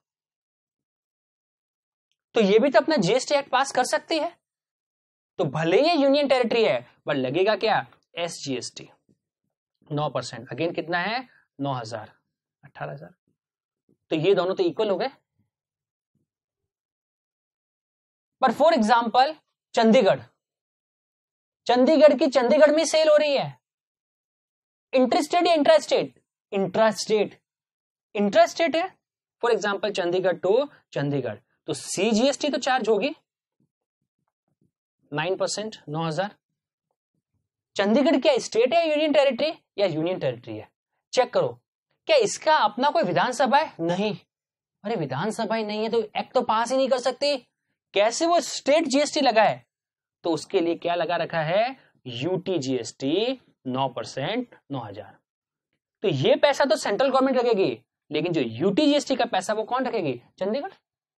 तो ये भी तो अपना जीएसटी एक्ट पास कर सकती है। तो भले ये यूनियन टेरिटरी है बट लगेगा क्या? एसजीएसटी 9%। अगेन कितना है? 9,000, 18,000। तो ये दोनों तो इक्वल हो गए। पर फॉर एग्जाम्पल चंडीगढ़, चंडीगढ़ की चंडीगढ़ में सेल हो रही है, इंटरस्टेट या इंट्रास्टेट? इंट्रास्टेट। इंट्रास्टेट है for example Chandigarh to Chandigarh, तो सीजीएसटी तो चार्ज होगी 9%, 9,000। चंडीगढ़ क्या स्टेट है यूनियन टेरिटरी? या यूनियन टेरिटरी है। चेक करो, क्या इसका अपना कोई विधानसभा है? नहीं। अरे विधानसभा ही नहीं है तो एक्ट तो पास ही नहीं कर सकती, कैसे वो स्टेट जीएसटी लगा है? तो उसके लिए क्या लगा रखा है? UT GST 9%, 9,000। तो ये पैसा तो सेंट्रल गवर्नमेंट रखेगी, लेकिन जो यूटी जीएसटी का पैसा वो कौन रखेगी? चंडीगढ़।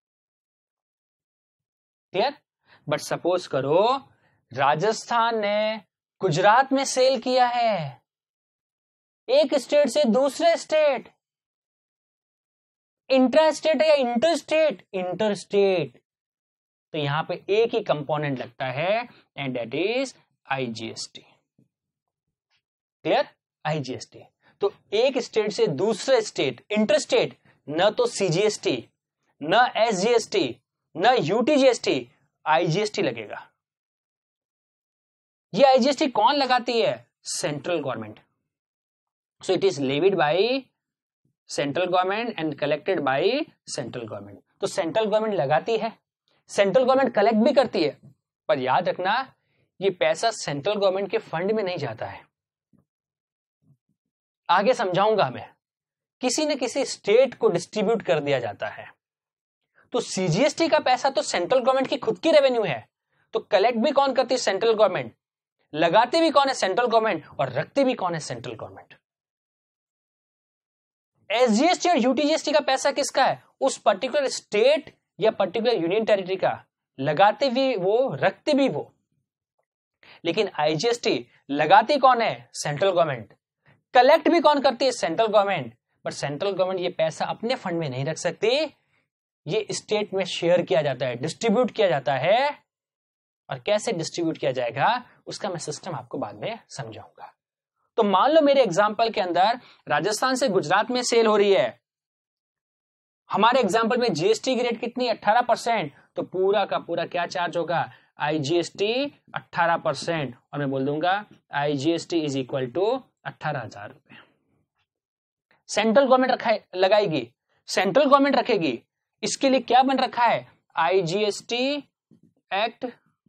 क्लियर? बट सपोज करो राजस्थान ने गुजरात में सेल किया है, एक स्टेट से दूसरे स्टेट, इंट्रा स्टेट है या इंटरस्टेट? इंटरस्टेट। तो यहां पे एक ही कंपोनेंट लगता है and that is IGST. Clear? IGST. तो एक स्टेट से दूसरे स्टेट, इंटरस्टेट, न तो सीजीएसटी, न एसजीएसटी, न यूटीजीएसटी, आईजीएसटी लगेगा। ये आईजीएसटी कौन लगाती है? Central government. So it is levied by central government and collected by central government. तो सेंट्रल गवर्नमेंट लगाती है, सेंट्रल गवर्नमेंट कलेक्ट भी करती है, पर याद रखना ये पैसा सेंट्रल गवर्नमेंट के फंड में नहीं जाता है। आगे समझाऊंगा मैं, किसी न किसी स्टेट को डिस्ट्रीब्यूट कर दिया जाता है। तो सीजीएसटी का पैसा तो सेंट्रल गवर्नमेंट की खुद की रेवेन्यू है, तो कलेक्ट भी कौन करती है? Central government. लगाती भी कौन है? Central government. और रखती भी कौन है? Central government. एसजीएसटी और यूटीजीएसटी का पैसा किसका है? उस पर्टिकुलर स्टेट या पर्टिकुलर यूनियन टेरिटरी का। लगाते भी वो, रखते भी वो। लेकिन आईजीएसटी लगाती कौन है? Central government. कलेक्ट भी कौन करती है? Central government. But central government ये पैसा अपने फंड में नहीं रख सकती, ये स्टेट में शेयर किया जाता है, डिस्ट्रीब्यूट किया जाता है। और कैसे डिस्ट्रीब्यूट किया जाएगा उसका मैं सिस्टम आपको बाद में समझाऊंगा। तो मान लो मेरे एग्जांपल के अंदर राजस्थान से गुजरात में सेल हो रही है, हमारे एग्जांपल में जीएसटी की रेट कितनी? 18%। तो पूरा का पूरा क्या चार्ज होगा? आईजीएसटी 18%। और मैं बोल दूंगा आईजीएसटी इज इक्वल टू 18,000 रुपए। सेंट्रल गवर्नमेंट लगाएगी, सेंट्रल गवर्नमेंट रखेगी। इसके लिए क्या बन रखा है? आईजीएसटी एक्ट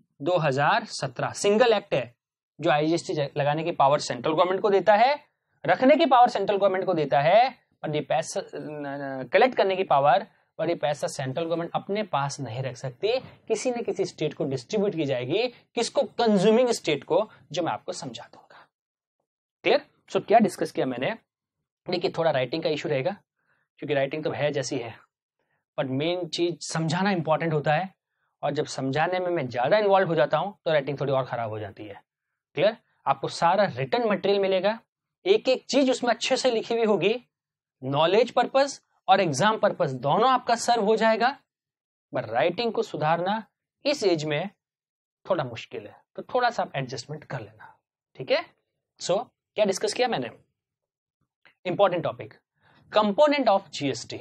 2017 सिंगल एक्ट है जो आईजीएसटी लगाने की पावर सेंट्रल गवर्नमेंट को देता है, रखने की पावर सेंट्रल गवर्नमेंट को देता है, और ये पैसा कलेक्ट करने की पावर, और ये पैसा सेंट्रल गवर्नमेंट अपने पास नहीं रख सकती, किसी न किसी स्टेट को डिस्ट्रीब्यूट की जाएगी। किसको? कंज्यूमिंग स्टेट को, जो मैं आपको समझा दूंगा। क्लियर? सो क्या डिस्कस किया मैंने? देखिए थोड़ा राइटिंग का इशू रहेगा, क्योंकि राइटिंग तो है जैसी है, पर मेन चीज समझाना इंपॉर्टेंट होता है, और जब समझाने में मैं ज्यादा इन्वॉल्व हो जाता हूं तो राइटिंग थोड़ी और खराब हो जाती है। क्लियर? आपको सारा रिटन मटेरियल मिलेगा, एक एक चीज उसमें अच्छे से लिखी हुई होगी, नॉलेज पर्पस और एग्जाम पर्पस दोनों आपका सर्व हो जाएगा। पर राइटिंग को सुधारना इस एज में थोड़ा मुश्किल है, तो थोड़ा सा आप एडजस्टमेंट कर लेना। ठीक है? सो क्या डिस्कस किया मैंने? Important topic, component of GST.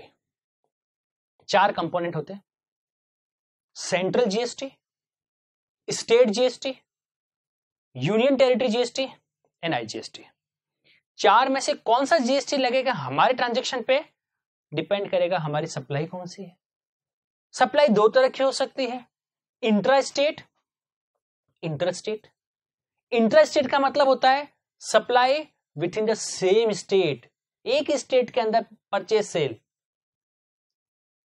4 component होते हैं, central GST, state GST, union territory GST and IGST. 4 में से कौन सा जीएसटी लगेगा हमारे ट्रांजैक्शन पे डिपेंड करेगा हमारी सप्लाई कौन सी है। सप्लाई 2 तरह की हो सकती है, intra state, interstate. Intra state का मतलब होता है supply within the same state, एक स्टेट के अंदर परचेज सेल।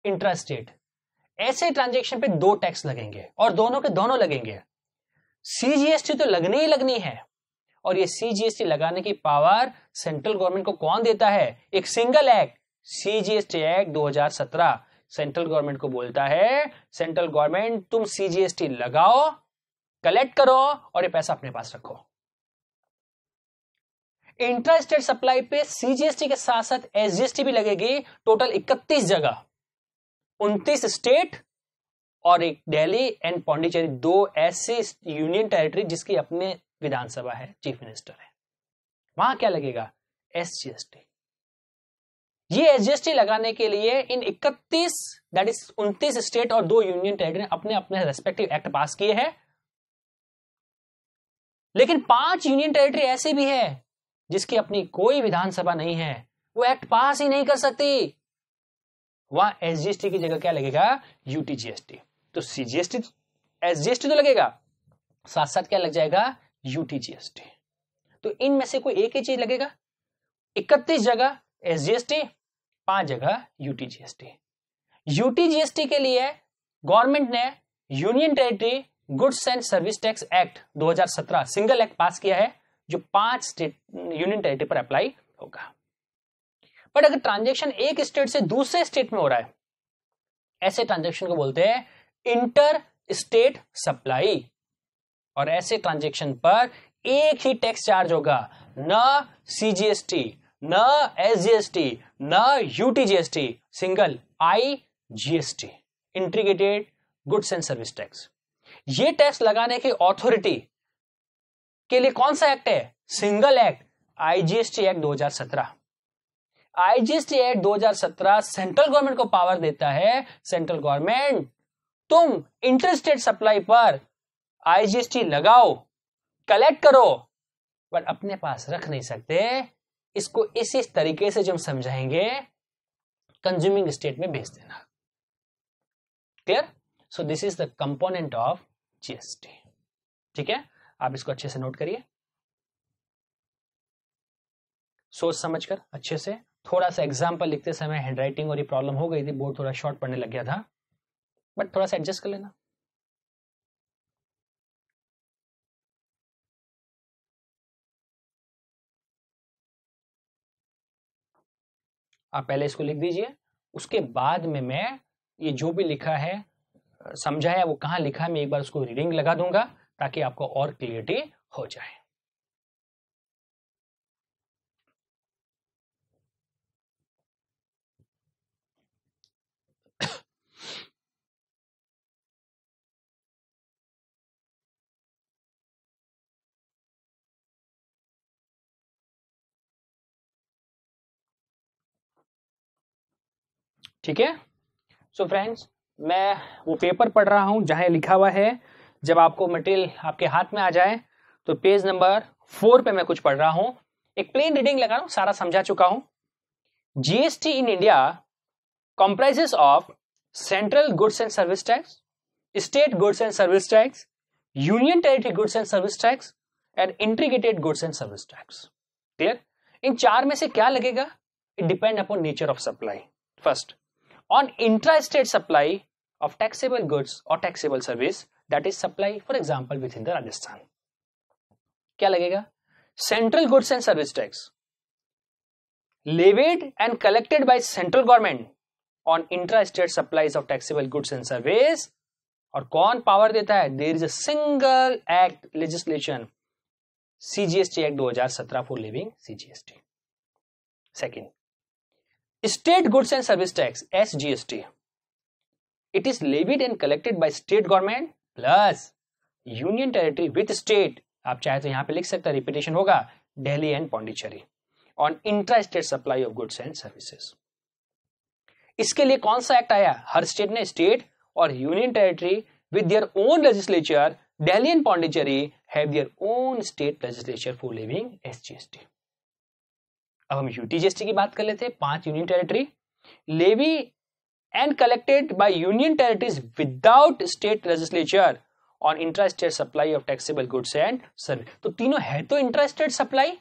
इंट्रा स्टेट, ऐसे ट्रांजेक्शन पे 2 टैक्स लगेंगे और दोनों के दोनों लगेंगे। सीजीएसटी तो लगनी ही लगनी है, और ये सीजीएसटी लगाने की पावर सेंट्रल गवर्नमेंट को कौन देता है? एक single act, CGST act 2017 central government को बोलता है, सेंट्रल गवर्नमेंट तुम सीजीएसटी लगाओ, कलेक्ट करो और ये पैसा अपने पास रखो। इंट्रा स्टेट सप्लाई पे सीजीएसटी के साथ साथ एसजीएसटी भी लगेगी, टोटल 31 जगह, 29 स्टेट और एक दिल्ली एंड पौंडीचेरी, 2 ऐसे यूनियन टेरिटरी जिसकी अपने विधानसभा है, चीफ मिनिस्टर है, वहां क्या लगेगा? एसजीएसटी। ये एसजीएसटी लगाने के लिए इन 31 दैट इज 29 स्टेट और 2 यूनियन टेरिटरी ने अपने अपने रेस्पेक्टिव एक्ट पास किए हैं, लेकिन 5 यूनियन टेरिटरी ऐसी भी है जिसकी अपनी कोई विधानसभा नहीं है, वो एक्ट पास ही नहीं कर सकती, वहां एसजीएसटी की जगह क्या लगेगा? यूटीजीएसटी। तो सीजीएसटी एसजीएसटी तो लगेगा, साथ साथ क्या लग जाएगा? यूटीजीएसटी। तो इनमें से कोई एक ही चीज लगेगा। 31 जगह एसजीएसटी, 5 जगह यूटीजीएसटी। यूटीजीएसटी के लिए गवर्नमेंट ने union territory goods and service tax act 2017 single act pass किया है, जो 5 स्टेट यूनियन टेरिटरी पर अप्लाई होगा। बट अगर ट्रांजेक्शन एक स्टेट से दूसरे स्टेट में हो रहा है, ऐसे ट्रांजेक्शन को बोलते हैं इंटर स्टेट सप्लाई, और ऐसे ट्रांजेक्शन पर एक ही टैक्स चार्ज होगा, न सीजीएसटी, न एसजीएसटी, न UTGST, single IGST, integrated goods and service tax. ये टैक्स लगाने की ऑथोरिटी के लिए कौन सा एक्ट है? Single act, IGST act 2017। IGST act 2017 central government को पावर देता है, सेंट्रल गवर्नमेंट तुम इंटर स्टेट सप्लाई पर आईजीएसटी लगाओ, कलेक्ट करो, बट अपने पास रख नहीं सकते, इसको इसी तरीके से जो हम समझाएंगे कंज्यूमिंग स्टेट में भेज देना। Clear? So this is the component of GST. ठीक है, आप इसको अच्छे से नोट करिए, सोच समझकर अच्छे से। थोड़ा सा एग्जाम्पल लिखते समय हैंडराइटिंग और ये प्रॉब्लम हो गई थी, बोर्ड थोड़ा शॉर्ट पढ़ने लग गया था, बट थोड़ा सा एडजस्ट कर लेना। आप पहले इसको लिख दीजिए, उसके बाद में मैं ये जो भी लिखा है समझाया वो कहाँ लिखा है, मैं एक बार उसको रीडिंग लगा दूंगा ताकि आपको और क्लियरिटी हो जाए। ठीक है, सो फ्रेंड्स, मैं वो पेपर पढ़ रहा हूं जहां लिखा हुआ है, जब आपको मटेरियल आपके हाथ में आ जाए तो पेज नंबर 4 पे मैं कुछ पढ़ रहा हूं, एक प्लेन रीडिंग लगा रहा हूं, सारा समझा चुका हूं। GST in India comprises of central goods and service tax, state goods and service tax, union territory goods and service tax and integrated goods and service tax. Clear? इन 4 में से क्या लगेगा? It depend upon nature of supply. First, on intra-state supply of taxable goods or taxable service, that is supply, for example, within the Rajasthan. क्या लगेगा? Central goods and service tax levied and collected by central government on intra-state supplies of taxable goods and service, और कौन power देता है? There is a single act legislation, CGST Act 2017 for levying CGST. Second, state goods and service tax SGST, it is levied and collected by state government plus union territory with state, आप चाहे तो यहां पे लिख सकते हैं, repetition होगा, Delhi and Pondicherry, on intrastate supply of goods and services. इसके लिए कौन सा एक्ट आया? हर स्टेट ने, स्टेट और union territory with their own legislature, Delhi and Pondicherry have their own state legislature for levying SGST. अब हम यूटीजीएसटी की बात कर लेते हैं। 5 union territory, levy and collected by union territories without state legislature on intra state supply of taxable goods and service. तो तीनों है तो इंट्रा स्टेट सप्लाई,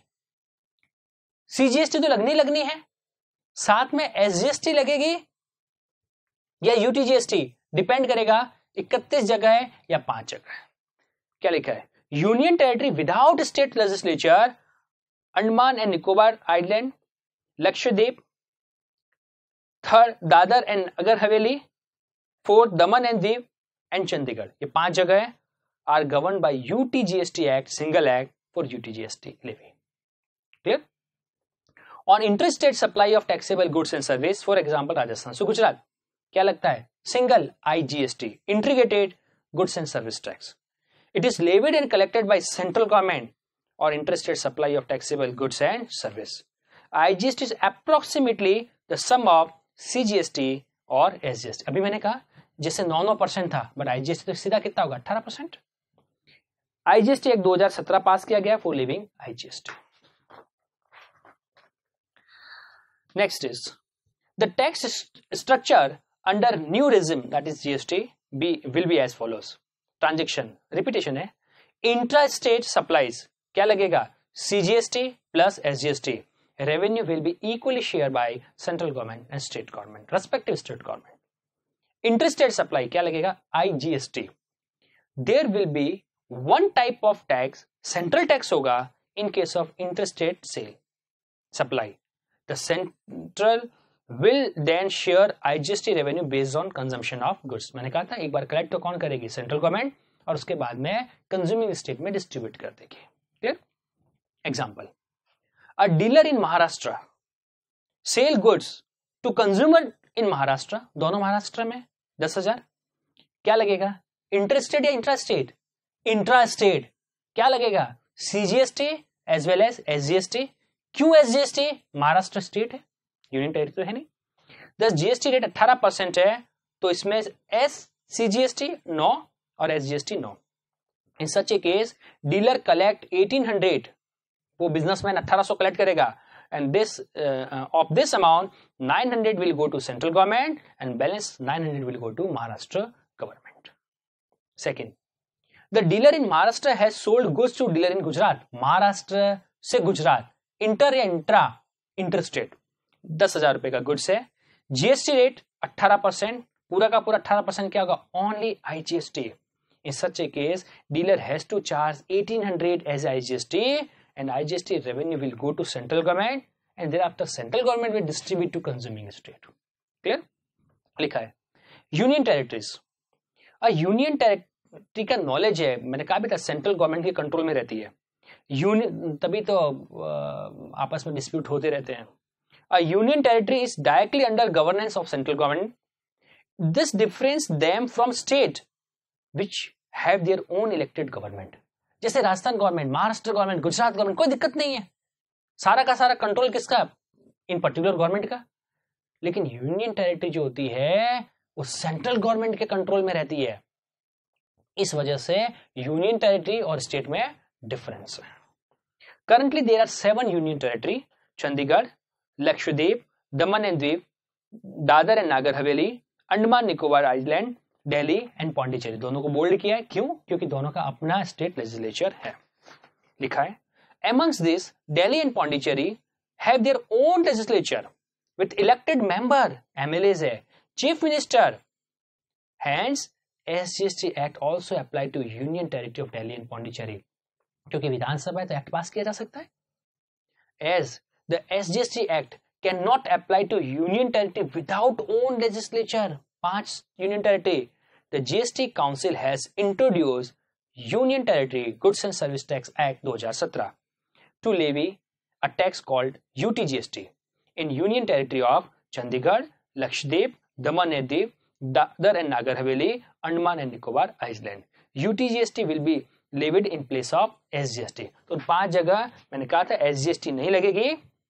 सीजीएसटी तो लगनी है, साथ में एसजीएसटी लगेगी, या यूटीजीएसटी, डिपेंड करेगा 31 जगह है या 5 जगह है। क्या लिखा है? Union territory without state legislature, Andaman and Nicobar island, Lakshadweep, third Dadra and Nagar Haveli, fourth Daman and Diu and Chandigarh, ये 5 जगह है are govern by UTGST act, single act for UTGST levy. Clear? On interstate supply of taxable goods and service, for example Rajasthan, so Gujarat, क्या लगता है? Single IGST, integrated goods and service tax. It is levied and collected by central government और interstate supply of taxable goods and service. IGST is approximately the sum of CGST और SGST. अभी मैंने कहा जैसे 9% था, बट आईजीएसटी तो सीधा कितना होगा? 18%। आईजीएसटी एक्ट 2017 पास किया गया for levying IGST. Next is the tax structure under new regime, that is GST, will be as follows. Transaction repetition है। इंट्रा स्टेट सप्लाईज, क्या लगेगा? CGST plus SGST. Revenue will be equally share by central government and state government, respective state government. Interstate supply क्या लगेगा? IGST. There will be one type of tax, central tax होगा in case of interstate sale supply. The central will then share IGST revenue based on consumption of goods. मैंने कहा था एक बार collect तो कौन करेगी? सेंट्रल गवर्नमेंट, और उसके बाद में कंज्यूमिंग स्टेट में डिस्ट्रीब्यूट कर देगी। Clear? Example, a dealer in Maharashtra sell goods to consumer in Maharashtra, दोनों महाराष्ट्र में 10,000, क्या लगेगा? इंटरस्टेट या इंट्रास्टेट? इंट्रास्टेट। क्या लगेगा? CGST as well as SGST. क्यों एसजीएसटी? महाराष्ट्र स्टेट है, यूनियन टेरिटरी तो है नहीं। दस जीएसटी रेट 18% है, तो इसमें एस सीजीएसटी 9 और SGST 9। In such a case dealer collect 1800, वो बिजनेसमैन 1800 कलेक्ट करेगा, and this of this amount 900 will go to central government and balance 900 will go to Maharashtra government. Second, the dealer in Maharashtra has sold goods to dealer in Gujarat. Maharashtra से Gujarat, inter या intra, interstate, 10,000 रुपए का goods है। GST rate 18%, पूरा का पूरा 18% क्या होगा? Only IGST. In such a case dealer has to charge 1800 as IGST and IGST revenue will go to central government and thereafter central government will distribute to consuming state. Clear? लिखा है union territories. Union territory का knowledge है, मैंने कहा भी था central government के control में रहती है। यूनियन, तभी तो आपस में डिस्प्यूट होते रहते हैं। Union territory is directly under governance of central government. This difference them from state which have their own elected government. जैसे Rajasthan government, Maharashtra government, Gujarat government, कोई दिक्कत नहीं है, सारा का सारा कंट्रोल किसका? इन पर्टिकुलर गवर्नमेंट का। लेकिन यूनियन टेरिटरी जो होती है वो सेंट्रल गवर्नमेंट के कंट्रोल में रहती है। इस वजह से यूनियन टेरिटरी और स्टेट में डिफरेंस है। Currently there are 7 union territory, Chandigarh, Lakshadweep, Daman and Diu, Dadra and Nagar Haveli, Andaman Nicobar island, Delhi and Pondicherry. दोनों को बोल्ड किया है, क्यों? क्योंकि दोनों का अपना स्टेट लेजिस्लेचर है। लिखा है amongst this Delhi and Pondicherry have their own legislature with elected member, MLAs है, chief minister. Hence SGST Act also apply to Union Territory of Delhi and Pondicherry. क्योंकि विधानसभा है तो एक्ट पास किया जा सकता है। As the SGST Act cannot apply to Union Territory without own legislature. 5 Union Territory. The GST Council has introduced Union Territory Goods and Service Tax Act 2017 to levy a tax called UTGST in Union Territory of Chandigarh, Lakshadweep, Daman and Diu, Dadar and Nagar Haveli, Andaman and Nicobar Island. UTGST will be levied in place of SGST. तो 5 जगह मैंने कहा था SGST नहीं लगेगी,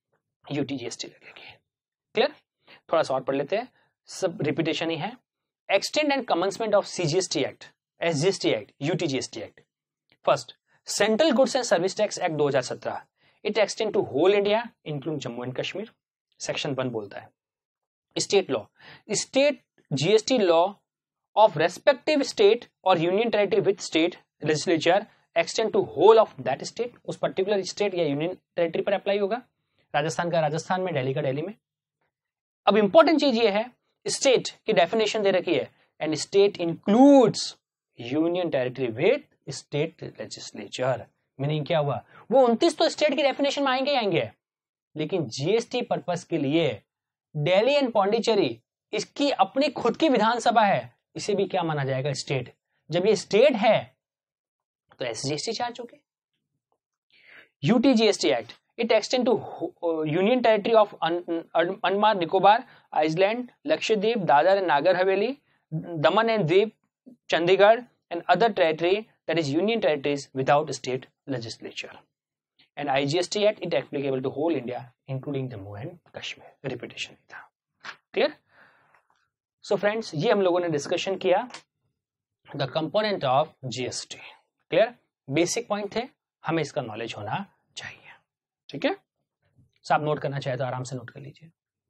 UTGST लगेगी। Clear? थोड़ा सा और पढ़ लेते हैं, सब रिपीटेशन ही है। Extent and commencement of CGST Act, SGST Act, UTGST Act. First, Central Goods and Service Tax Act 2017. It extend to whole India, including Jammu and Kashmir. Section 1 बोलता है State law, state GST law of respective state or union territory with state legislature extend to whole of that state. उस particular state या union territory पर apply होगा। राजस्थान का राजस्थान में, दिल्ली का दिल्ली में। अब इंपॉर्टेंट चीज ये है स्टेट की डेफिनेशन दे रखी है, and state includes union territory with state legislature. Meaning क्या हुआ, वो 29 तो स्टेट की डेफिनेशन में आएंगे ही आएंगे, लेकिन जीएसटी पर्पस के लिए दिल्ली एंड पौंडीचेरी इसकी अपनी खुद की विधानसभा है, इसे भी क्या माना जाएगा, स्टेट। जब ये स्टेट है तो एसजीएसटी चार्ज होगी। UTGST act, it extend to union territory of Andaman Nicobar island, Lakshadweep, Dadra and Nagar Haveli, Daman and Diu, Chandigarh and other territory that is union territories without state legislature. And IGST Act, it applicable to whole India, including Jammu and Kashmir. Repetition था, clear? So friends, ये हम लोगों ने discussion किया the component of GST. clear? Basic point थे, हमें इसका knowledge होना चाहिए, ठीक है। सब नोट करना चाहे तो आराम से नोट कर लीजिए।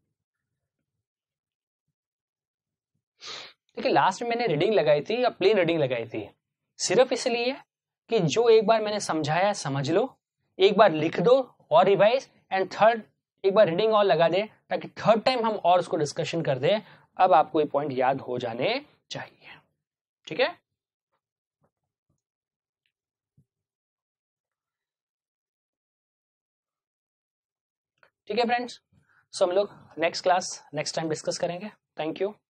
देखिए लास्ट में मैंने रीडिंग लगाई थी या प्लेन रीडिंग लगाई थी, सिर्फ इसलिए कि जो एक बार मैंने समझाया समझ लो, एक बार लिख दो और रिवाइज, एंड थर्ड एक बार रीडिंग और लगा दे, ताकि थर्ड टाइम हम और उसको डिस्कशन कर दे। अब आपको ये पॉइंट याद हो जाने चाहिए, ठीक है। ठीक है फ्रेंड्स, सो हम लोग next class next time discuss करेंगे। Thank you.